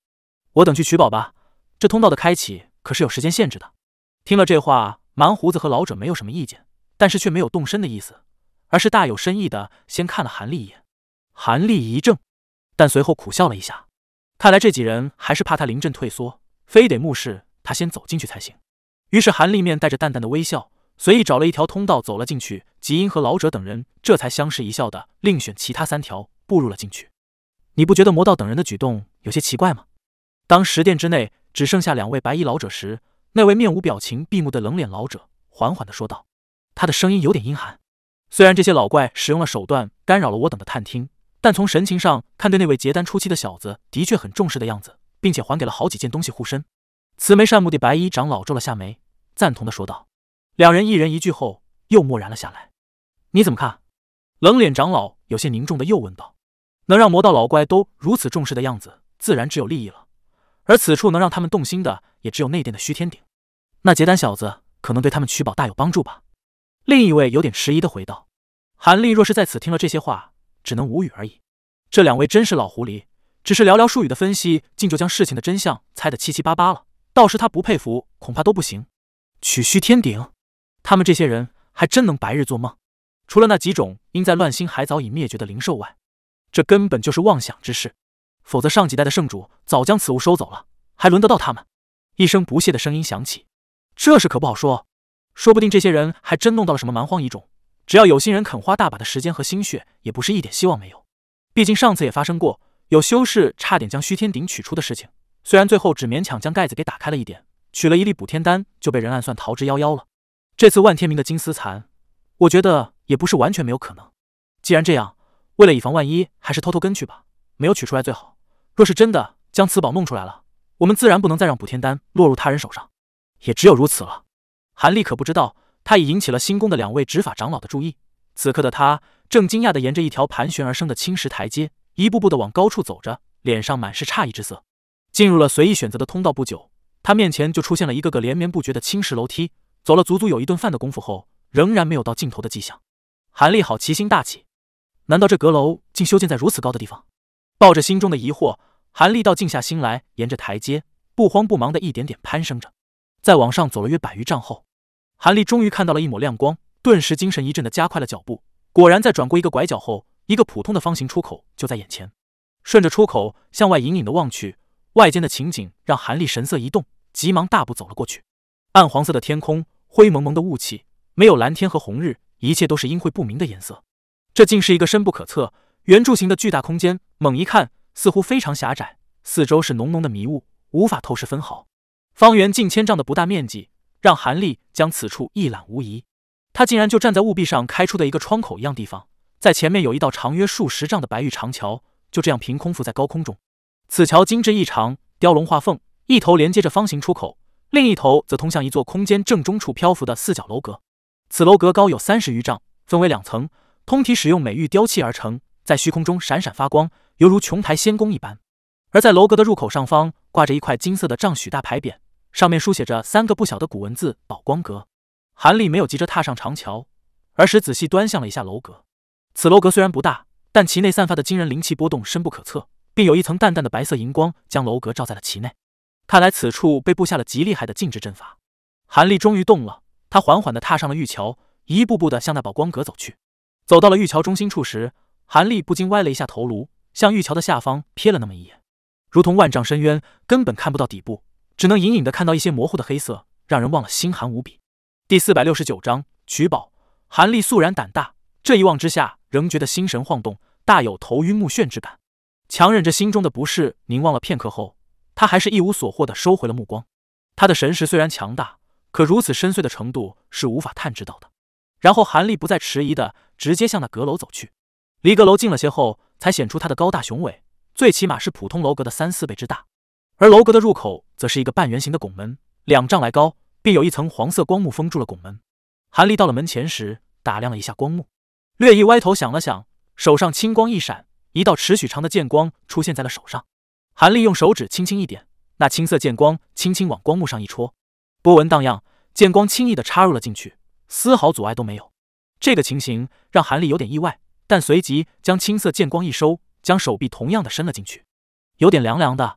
我等去取宝吧，这通道的开启可是有时间限制的。听了这话，蛮胡子和老者没有什么意见，但是却没有动身的意思，而是大有深意的先看了韩立一眼。韩立一怔，但随后苦笑了一下，看来这几人还是怕他临阵退缩，非得目视他先走进去才行。于是韩立面带着淡淡的微笑，随意找了一条通道走了进去。吉英和老者等人这才相视一笑的另选其他三条步入了进去。你不觉得魔道等人的举动有些奇怪吗？当石殿之内只剩下两位白衣老者时，那位面无表情闭目的冷脸老者缓缓地说道，他的声音有点阴寒。虽然这些老怪使用了手段干扰了我等的探听，但从神情上看，对那位结丹初期的小子的确很重视的样子，并且还给了好几件东西护身。慈眉善目的白衣长老皱了下眉，赞同地说道。两人一人一句后又默然了下来。你怎么看？冷脸长老有些凝重地又问道。能让魔道老怪都如此重视的样子，自然只有利益了，而此处能让他们动心的也只有内殿的虚天鼎。那结丹小子可能对他们取宝大有帮助吧？另一位有点迟疑地回道。韩立若是在此听了这些话，只能无语而已。这两位真是老狐狸，只是寥寥数语的分析，竟就将事情的真相猜得七七八八了。倒是他不佩服，恐怕都不行。取虚天鼎，他们这些人还真能白日做梦。除了那几种因在乱星海早已灭绝的灵兽外，这根本就是妄想之事。否则上几代的圣主早将此物收走了，还轮得到他们？一声不屑的声音响起。这事可不好说，说不定这些人还真弄到了什么蛮荒异种，只要有心人肯花大把的时间和心血，也不是一点希望没有。毕竟上次也发生过有修士差点将虚天鼎取出的事情，虽然最后只勉强将盖子给打开了一点，取了一粒补天丹，就被人暗算逃之夭夭了。这次万天明的金丝蚕，我觉得也不是完全没有可能。既然这样，为了以防万一，还是偷偷跟去吧，没有取出来最好。若是真的将此宝弄出来了，我们自然不能再让补天丹落入他人手上，也只有如此了。韩立可不知道，他已引起了新宫的两位执法长老的注意。此刻的他正惊讶地沿着一条盘旋而生的青石台阶，一步步地往高处走着，脸上满是诧异之色。进入了随意选择的通道不久，他面前就出现了一个个连绵不绝的青石楼梯，走了足足有一顿饭的功夫后，仍然没有到尽头的迹象。韩立好奇心大起，难道这阁楼竟修建在如此高的地方？抱着心中的疑惑，韩立倒静下心来，沿着台阶不慌不忙地一点点攀升着。再往上走了约百余丈后，韩立终于看到了一抹亮光，顿时精神一振地加快了脚步。果然在转过一个拐角后，一个普通的方形出口就在眼前。顺着出口向外隐隐地望去，外间的情景让韩立神色一动，急忙大步走了过去。暗黄色的天空，灰蒙蒙的雾气，没有蓝天和红日，一切都是阴晦不明的颜色。这竟是一个深不可测圆柱形的巨大空间，猛一看似乎非常狭窄，四周是浓浓的迷雾，无法透视分毫。方圆近千丈的不大面积，让韩立将此处一览无遗。他竟然就站在雾壁上开出的一个窗口一样地方，在前面有一道长约数十丈的白玉长桥，就这样凭空浮在高空中。此桥精致异常，雕龙画凤，一头连接着方形出口，另一头则通向一座空间正中处漂浮的四角楼阁。此楼阁高有三十余丈，分为两层，通体使用美玉雕砌而成，在虚空中闪闪发光，犹如琼台仙宫一般。而在楼阁的入口上方挂着一块金色的丈许大牌匾，上面书写着三个不小的古文字“宝光阁”。韩立没有急着踏上长桥，而是仔细端详了一下楼阁。此楼阁虽然不大，但其内散发的惊人灵气波动深不可测，并有一层淡淡的白色荧光将楼阁罩在了其内。看来此处被布下了极厉害的禁制阵法。韩立终于动了，他缓缓地踏上了玉桥，一步步地向那宝光阁走去。走到了玉桥中心处时，韩立不禁歪了一下头颅，向玉桥的下方瞥了那么一眼，如同万丈深渊，根本看不到底部，只能隐隐地看到一些模糊的黑色，让人忘了心寒无比。第四百六十九章取宝。韩立肃然胆大，这一望之下，仍觉得心神晃动，大有头晕目眩之感。强忍着心中的不适，凝望了片刻后，他还是一无所获地收回了目光。他的神识虽然强大，可如此深邃的程度是无法探知到的。然后韩立不再迟疑的直接向那阁楼走去。离阁楼近了些后，才显出它的高大雄伟，最起码是普通楼阁的三四倍之大。而楼阁的入口则是一个半圆形的拱门，两丈来高，并有一层黄色光幕封住了拱门。韩立到了门前时，打量了一下光幕，略一歪头想了想，手上青光一闪，一道尺许长的剑光出现在了手上。韩立用手指轻轻一点，那青色剑光轻轻往光幕上一戳，波纹荡漾，剑光轻易地插入了进去，丝毫阻碍都没有。这个情形让韩立有点意外，但随即将青色剑光一收，将手臂同样的伸了进去。有点凉凉的，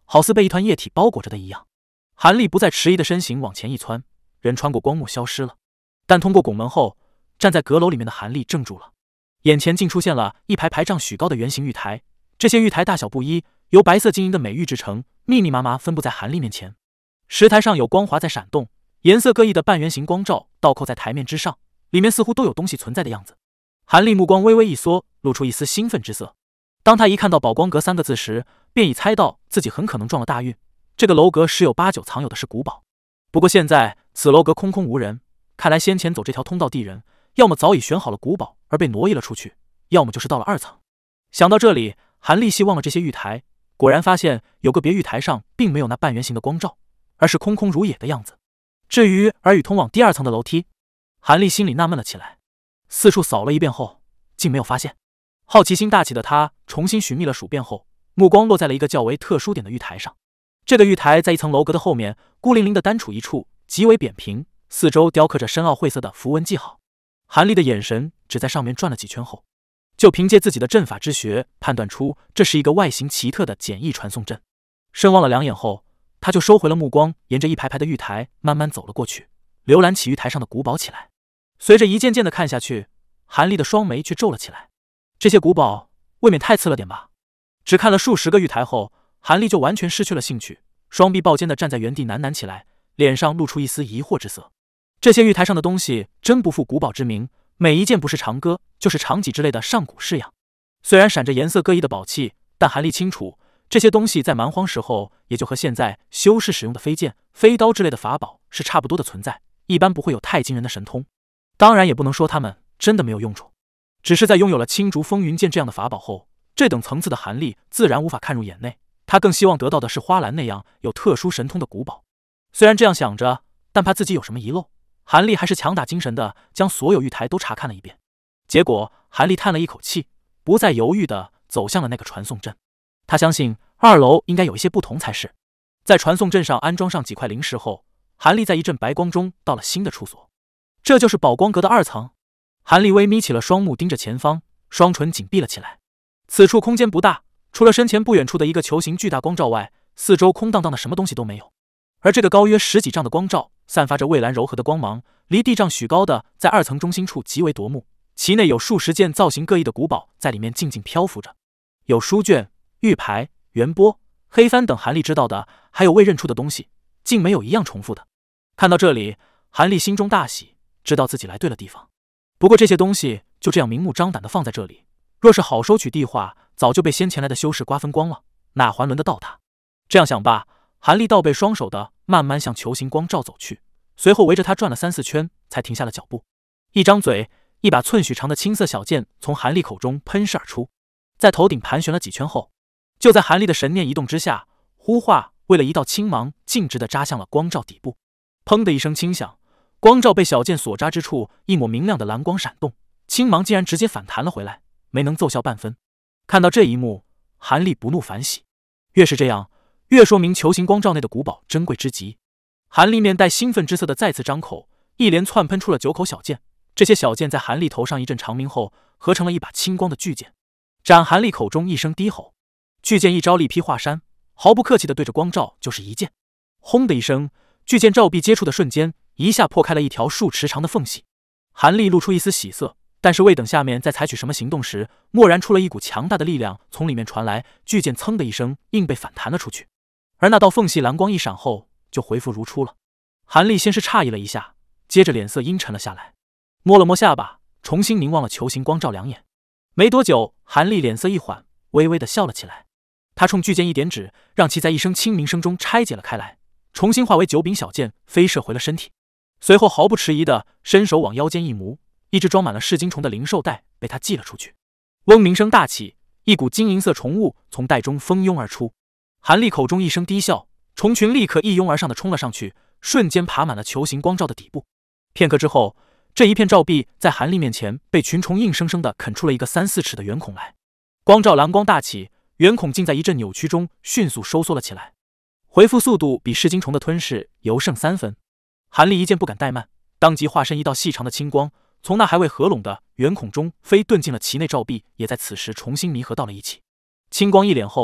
好似被一团液体包裹着的一样。韩立不再迟疑的身形往前一窜，人穿过光幕消失了。但通过拱门后，站在阁楼里面的韩立怔住了，眼前竟出现了一排排丈许高的圆形玉台，这些玉台大小不一，由白色晶莹的美玉制成，密密麻麻分布在韩立面前。石台上有光华在闪动，颜色各异的半圆形光罩倒扣在台面之上，里面似乎都有东西存在的样子。韩立目光微微一缩，露出一丝兴奋之色。当他一看到宝光阁三个字时，便已猜到自己很可能撞了大运。这个楼阁十有八九藏有的是古宝，不过现在此楼阁空空无人，看来先前走这条通道地人，要么早已选好了古宝而被挪移了出去，要么就是到了二层。想到这里，韩立细望了这些玉台，果然发现有个别玉台上并没有那半圆形的光罩，而是空空如也的样子。至于而与通往第二层的楼梯，韩立心里纳闷了起来，四处扫了一遍后，竟没有发现。好奇心大起的他重新寻觅了数遍后，目光落在了一个较为特殊点的玉台上。这个玉台在一层楼阁的后面，孤零零的单处一处，极为扁平，四周雕刻着深奥晦涩的符文记号。韩立的眼神只在上面转了几圈后，就凭借自己的阵法之学判断出这是一个外形奇特的简易传送阵。深望了两眼后，他就收回了目光，沿着一排排的玉台慢慢走了过去，浏览起玉台上的古宝起来。随着一件件的看下去，韩立的双眉却皱了起来。这些古宝未免太次了点吧？只看了数十个玉台后，韩立就完全失去了兴趣，双臂抱肩的站在原地喃喃起来，脸上露出一丝疑惑之色。这些玉台上的东西真不负古宝之名，每一件不是长戈就是长戟之类的上古式样。虽然闪着颜色各异的宝器，但韩立清楚，这些东西在蛮荒时候也就和现在修士使用的飞剑、飞刀之类的法宝是差不多的存在，一般不会有太惊人的神通。当然也不能说他们真的没有用处，只是在拥有了青竹风云剑这样的法宝后，这等层次的韩立自然无法看入眼内。他更希望得到的是花篮那样有特殊神通的古宝。虽然这样想着，但怕自己有什么遗漏，韩立还是强打精神的将所有玉台都查看了一遍。结果韩立叹了一口气，不再犹豫的走向了那个传送阵。他相信二楼应该有一些不同才是。在传送阵上安装上几块灵石后，韩立在一阵白光中到了新的处所。这就是宝光阁的二层。韩立微眯起了双目，盯着前方，双唇紧闭了起来。此处空间不大，除了身前不远处的一个球形巨大光罩外，四周空荡荡的，什么东西都没有。而这个高约十几丈的光罩散发着蔚蓝柔和的光芒，离地丈许高的在二层中心处极为夺目，其内有数十件造型各异的古宝在里面静静漂浮着，有书卷、玉牌、圆钵、黑帆等韩立知道的，还有未认出的东西，竟没有一样重复的。看到这里，韩立心中大喜，知道自己来对了地方。不过这些东西就这样明目张胆的放在这里，若是好收取地话，早就被先前来的修士瓜分光了，哪还轮得到他？这样想罢，韩立倒背双手的慢慢向球形光罩走去，随后围着他转了三四圈，才停下了脚步。一张嘴，一把寸许长的青色小剑从韩立口中喷射而出，在头顶盘旋了几圈后，就在韩立的神念移动之下，呼化为了一道青芒，径直的扎向了光罩底部。砰的一声轻响，光罩被小剑所扎之处，一抹明亮的蓝光闪动，青芒竟然直接反弹了回来，没能奏效半分。看到这一幕，韩立不怒反喜，越是这样，越说明球形光罩内的古宝珍贵之极。韩立面带兴奋之色的再次张口，一连窜喷出了九口小剑。这些小剑在韩立头上一阵长鸣后，合成了一把青光的巨剑。斩韩立口中一声低吼，巨剑一招力劈华山，毫不客气的对着光罩就是一剑。轰的一声，巨剑照壁接触的瞬间，一下破开了一条数尺长的缝隙。韩立露出一丝喜色，但是未等下面再采取什么行动时，蓦然出了一股强大的力量从里面传来，巨剑噌的一声硬被反弹了出去。而那道缝隙蓝光一闪后，就恢复如初了。韩立先是诧异了一下，接着脸色阴沉了下来，摸了摸下巴，重新凝望了球形光罩两眼。没多久，韩立脸色一缓，微微的笑了起来。他冲巨剑一点指，让其在一声轻鸣声中拆解了开来，重新化为九柄小剑飞射回了身体。随后毫不迟疑的伸手往腰间一摸，一只装满了噬金虫的灵兽袋被他寄了出去。嗡鸣声大起，一股金银色虫物从袋中蜂拥而出。韩立口中一声低笑，虫群立刻一拥而上的冲了上去，瞬间爬满了球形光罩的底部。片刻之后，这一片罩壁在韩立面前被群虫硬生生的啃出了一个三四尺的圆孔来。光罩蓝光大起，圆孔竟在一阵扭曲中迅速收缩了起来，回复速度比噬金虫的吞噬尤胜三分。韩立一见不敢怠慢，当即化身一道细长的青光，从那还未合拢的圆孔中飞遁进了其内，罩壁也在此时重新弥合到了一起。青光一敛后，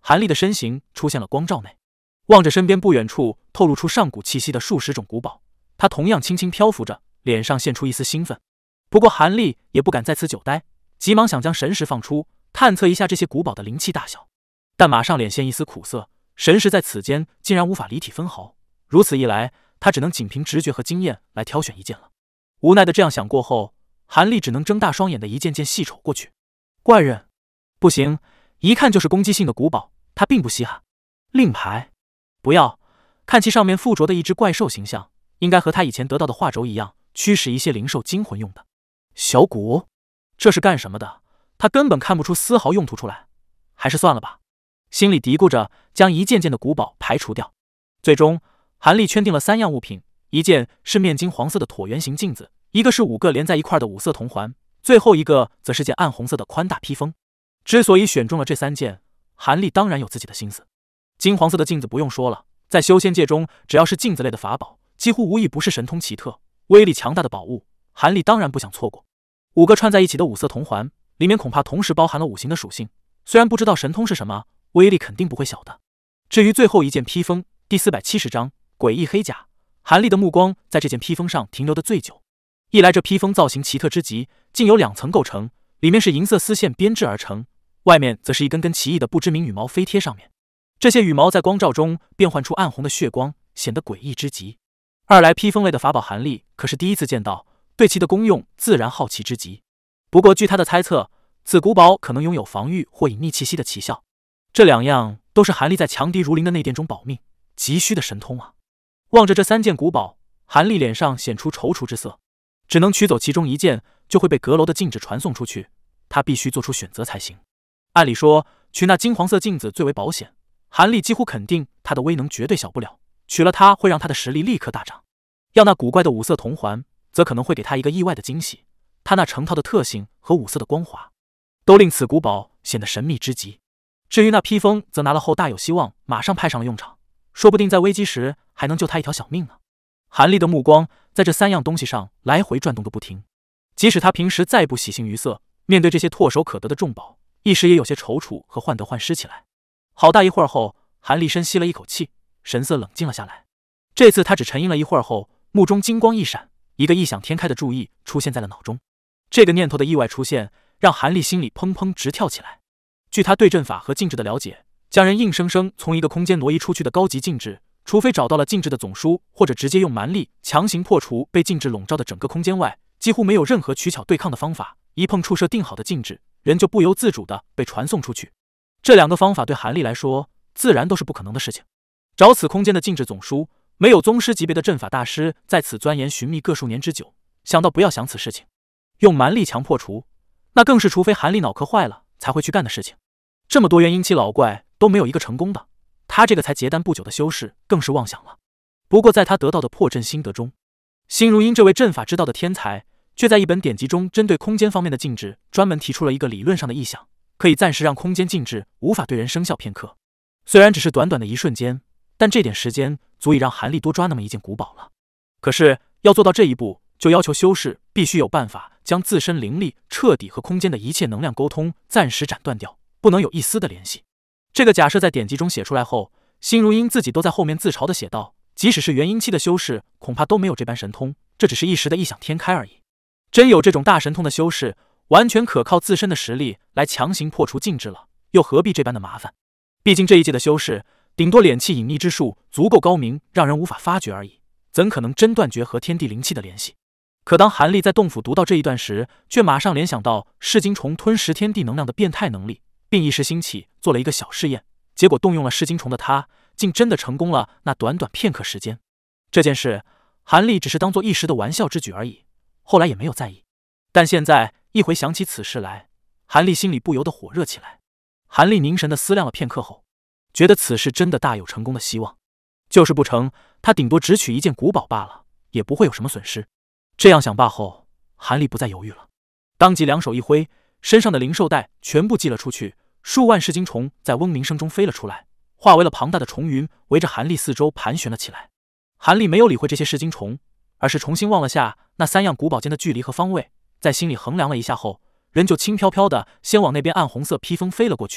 韩立的身形出现了光照内，望着身边不远处透露出上古气息的数十种古堡，他同样轻轻漂浮着，脸上现出一丝兴奋。不过韩立也不敢在此久待，急忙想将神识放出，探测一下这些古堡的灵气大小，但马上脸现一丝苦涩，神识在此间竟然无法离体分毫，如此一来，他只能仅凭直觉和经验来挑选一件了。无奈的这样想过后，韩立只能睁大双眼的一件件细瞅过去。怪人，不行，一看就是攻击性的古堡，他并不稀罕。令牌，不要，看其上面附着的一只怪兽形象，应该和他以前得到的画轴一样，驱使一些灵兽精魂用的。小鼓，这是干什么的？他根本看不出丝毫用途出来，还是算了吧。心里嘀咕着，将一件件的古堡排除掉。最终，韩立圈定了三样物品，一件是面金黄色的椭圆形镜子，一个是五个连在一块的五色铜环，最后一个则是件暗红色的宽大披风。之所以选中了这三件，韩立当然有自己的心思。金黄色的镜子不用说了，在修仙界中，只要是镜子类的法宝，几乎无一不是神通奇特、威力强大的宝物，韩立当然不想错过。五个串在一起的五色铜环，里面恐怕同时包含了五行的属性，虽然不知道神通是什么，威力肯定不会小的。至于最后一件披风，第四百七十章诡异黑甲，韩立的目光在这件披风上停留的最久。一来这披风造型奇特之极，竟有两层构成，里面是银色丝线编制而成，外面则是一根根奇异的不知名羽毛飞贴上面，这些羽毛在光照中变换出暗红的血光，显得诡异之极。二来披风类的法宝韩立可是第一次见到，对其的功用自然好奇之极。不过据他的猜测，此古堡可能拥有防御或隐匿气息的奇效，这两样都是韩立在强敌如林的内殿中保命急需的神通啊。望着这三件古堡，韩立脸上显出踌躇之色，只能取走其中一件，就会被阁楼的禁制传送出去，他必须做出选择才行。按理说，取那金黄色镜子最为保险，韩立几乎肯定他的威能绝对小不了，取了它会让他的实力立刻大涨。要那古怪的五色铜环，则可能会给他一个意外的惊喜，他那成套的特性和五色的光华，都令此古堡显得神秘之极。至于那披风，则拿了后大有希望马上派上了用场，说不定在危机时还能救他一条小命呢。韩立的目光在这三样东西上来回转动个不停，即使他平时再不喜形于色，面对这些唾手可得的重宝，一时也有些踌躇和患得患失起来。好大一会儿后，韩立深吸了一口气，神色冷静了下来。这次他只沉吟了一会儿后，目中金光一闪，一个异想天开的主意出现在了脑中。这个念头的意外出现，让韩立心里砰砰直跳起来。据他对阵法和禁制的了解，将人硬生生从一个空间挪移出去的高级禁制，除非找到了禁制的总书，或者直接用蛮力强行破除被禁制笼罩的整个空间外，几乎没有任何取巧对抗的方法。一碰触设定好的禁制，人就不由自主地被传送出去。这两个方法对韩立来说，自然都是不可能的事情。找此空间的禁制总书，没有宗师级别的阵法大师在此钻研寻觅个数年之久，想到不要想此事情。用蛮力强破除，那更是除非韩立脑壳坏了才会去干的事情。这么多元阴气老怪都没有一个成功的，他这个才结丹不久的修士更是妄想了。不过在他得到的破阵心得中，辛如英这位阵法之道的天才，却在一本典籍中针对空间方面的禁制专门提出了一个理论上的意想，可以暂时让空间禁制无法对人生效片刻。虽然只是短短的一瞬间，但这点时间足以让韩立多抓那么一件古堡了。可是要做到这一步，就要求修士必须有办法将自身灵力彻底和空间的一切能量沟通暂时斩断掉，不能有一丝的联系。这个假设在典籍中写出来后，辛如英自己都在后面自嘲地写道，即使是元婴期的修士，恐怕都没有这般神通，这只是一时的异想天开而已。真有这种大神通的修士，完全可靠自身的实力来强行破除禁制了，又何必这般的麻烦？毕竟这一届的修士，顶多敛气隐匿之术足够高明，让人无法发觉而已，怎可能真断绝和天地灵气的联系？可当韩立在洞府读到这一段时，却马上联想到噬金虫吞食天地能量的变态能力，并一时兴起做了一个小试验，结果动用了噬金虫的他，竟真的成功了。那短短片刻时间，这件事韩立只是当做一时的玩笑之举而已，后来也没有在意。但现在一回想起此事来，韩立心里不由得火热起来。韩立凝神地思量了片刻后，觉得此事真的大有成功的希望。就是不成，他顶多只取一件古堡罢了，也不会有什么损失。这样想罢后，韩立不再犹豫了，当即两手一挥，身上的灵兽带全部祭了出去，数万噬金虫在嗡鸣声中飞了出来，化为了庞大的虫云，围着韩立四周盘旋了起来。韩立没有理会这些噬金虫，而是重新望了下那三样古堡间的距离和方位，在心里衡量了一下后，人就轻飘飘的先往那边暗红色披风飞了过去，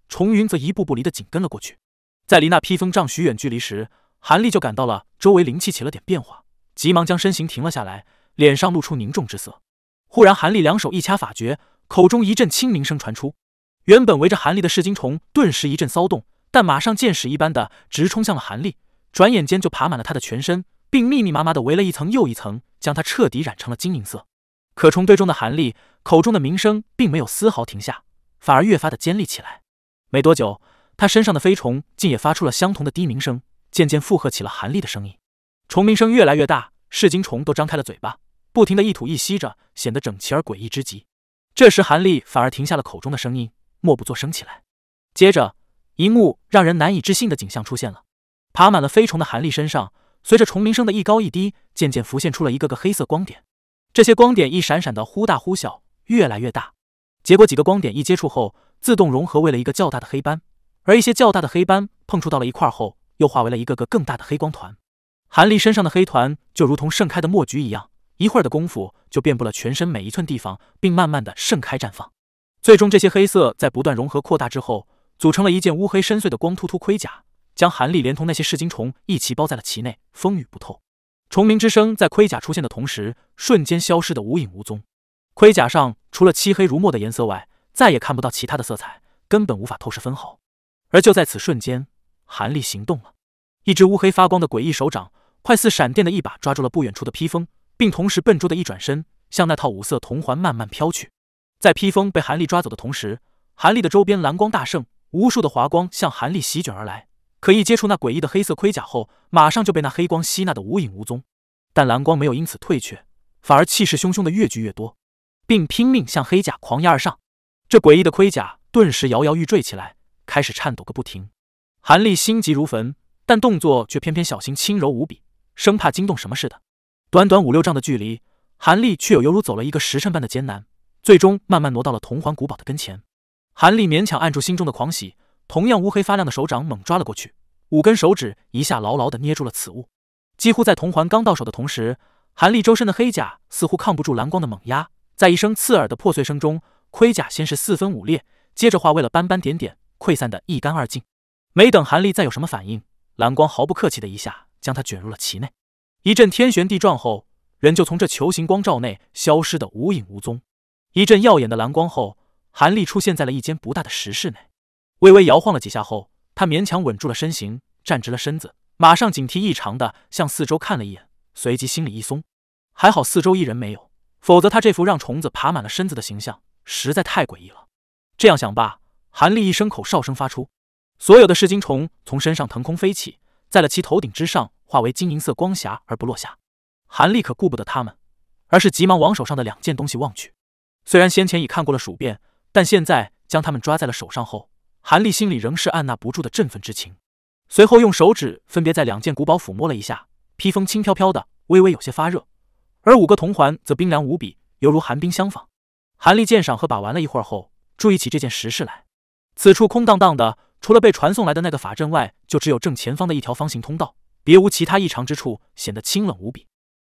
重云则一步步离得紧跟了过去。在离那披风丈许远距离时，韩立就感到了周围灵气起了点变化，急忙将身形停了下来，脸上露出凝重之色。忽然，韩立两手一掐法诀，口中一阵轻鸣声传出。原本围着韩立的噬金虫顿时一阵骚动，但马上箭矢一般的直冲向了韩立，转眼间就爬满了他的全身，并密密麻麻的围了一层又一层，将他彻底染成了金银色。可虫堆中的韩立口中的鸣声并没有丝毫停下，反而越发的尖利起来。没多久，他身上的飞虫竟也发出了相同的低鸣声，渐渐附和起了韩立的声音。虫鸣声越来越大，噬金虫都张开了嘴巴，不停的一吐一吸着，显得整齐而诡异之极。这时韩立反而停下了口中的声音，默不作声起来。接着，一幕让人难以置信的景象出现了。爬满了飞虫的韩立身上，随着虫鸣声的一高一低，渐渐浮现出了一个个黑色光点。这些光点一闪闪的忽大忽小，越来越大。结果几个光点一接触后，自动融合为了一个较大的黑斑，而一些较大的黑斑碰触到了一块后，又化为了一个个更大的黑光团。韩立身上的黑团就如同盛开的墨菊一样，一会儿的功夫就遍布了全身每一寸地方，并慢慢的盛开绽放。最终这些黑色在不断融合扩大之后，组成了一件乌黑深邃的光秃秃盔甲，将韩立连同那些噬金虫一起包在了其内，风雨不透。虫鸣之声在盔甲出现的同时，瞬间消失得无影无踪。盔甲上除了漆黑如墨的颜色外，再也看不到其他的色彩，根本无法透视分毫。而就在此瞬间，韩立行动了，一只乌黑发光的诡异手掌快似闪电的一把抓住了不远处的披风，并同时笨拙的一转身，向那套五色铜环慢慢飘去。在披风被韩立抓走的同时，韩立的周边蓝光大盛，无数的华光向韩立席卷而来。可一接触那诡异的黑色盔甲后，马上就被那黑光吸纳得无影无踪。但蓝光没有因此退却，反而气势汹汹的越聚越多，并拼命向黑甲狂压而上。这诡异的盔甲顿时摇摇欲坠起来，开始颤抖个不停。韩立心急如焚，但动作却偏偏小心轻柔无比，生怕惊动什么似的。短短五六丈的距离，韩立却有犹如走了一个时辰般的艰难，最终慢慢挪到了铜环古堡的跟前。韩立勉强按住心中的狂喜，同样乌黑发亮的手掌猛抓了过去，五根手指一下牢牢地捏住了此物。几乎在铜环刚到手的同时，韩立周身的黑甲似乎抗不住蓝光的猛压，在一声刺耳的破碎声中，盔甲先是四分五裂，接着化为了斑斑点点，溃散得一干二净。没等韩立再有什么反应，蓝光毫不客气的一下将他卷入了其内，一阵天旋地转后，人就从这球形光罩内消失得无影无踪。一阵耀眼的蓝光后，韩立出现在了一间不大的石室内。微微摇晃了几下后，他勉强稳住了身形，站直了身子，马上警惕异常的向四周看了一眼，随即心里一松，还好四周一人没有，否则他这副让虫子爬满了身子的形象实在太诡异了。这样想罢，韩立一声口哨声发出，所有的噬金虫从身上腾空飞起，在了其头顶之上化为金银色光霞而不落下。韩立可顾不得他们，而是急忙往手上的两件东西望去。虽然先前已看过了数遍，但现在将他们抓在了手上后，韩立心里仍是按捺不住的振奋之情。随后用手指分别在两件古堡抚摸了一下，披风轻飘飘的，微微有些发热，而五个铜环则冰凉无比，犹如寒冰相仿。韩立鉴赏和把玩了一会儿后，注意起这件实事来。此处空荡荡的，除了被传送来的那个法阵外，就只有正前方的一条方形通道，别无其他异常之处，显得清冷无比。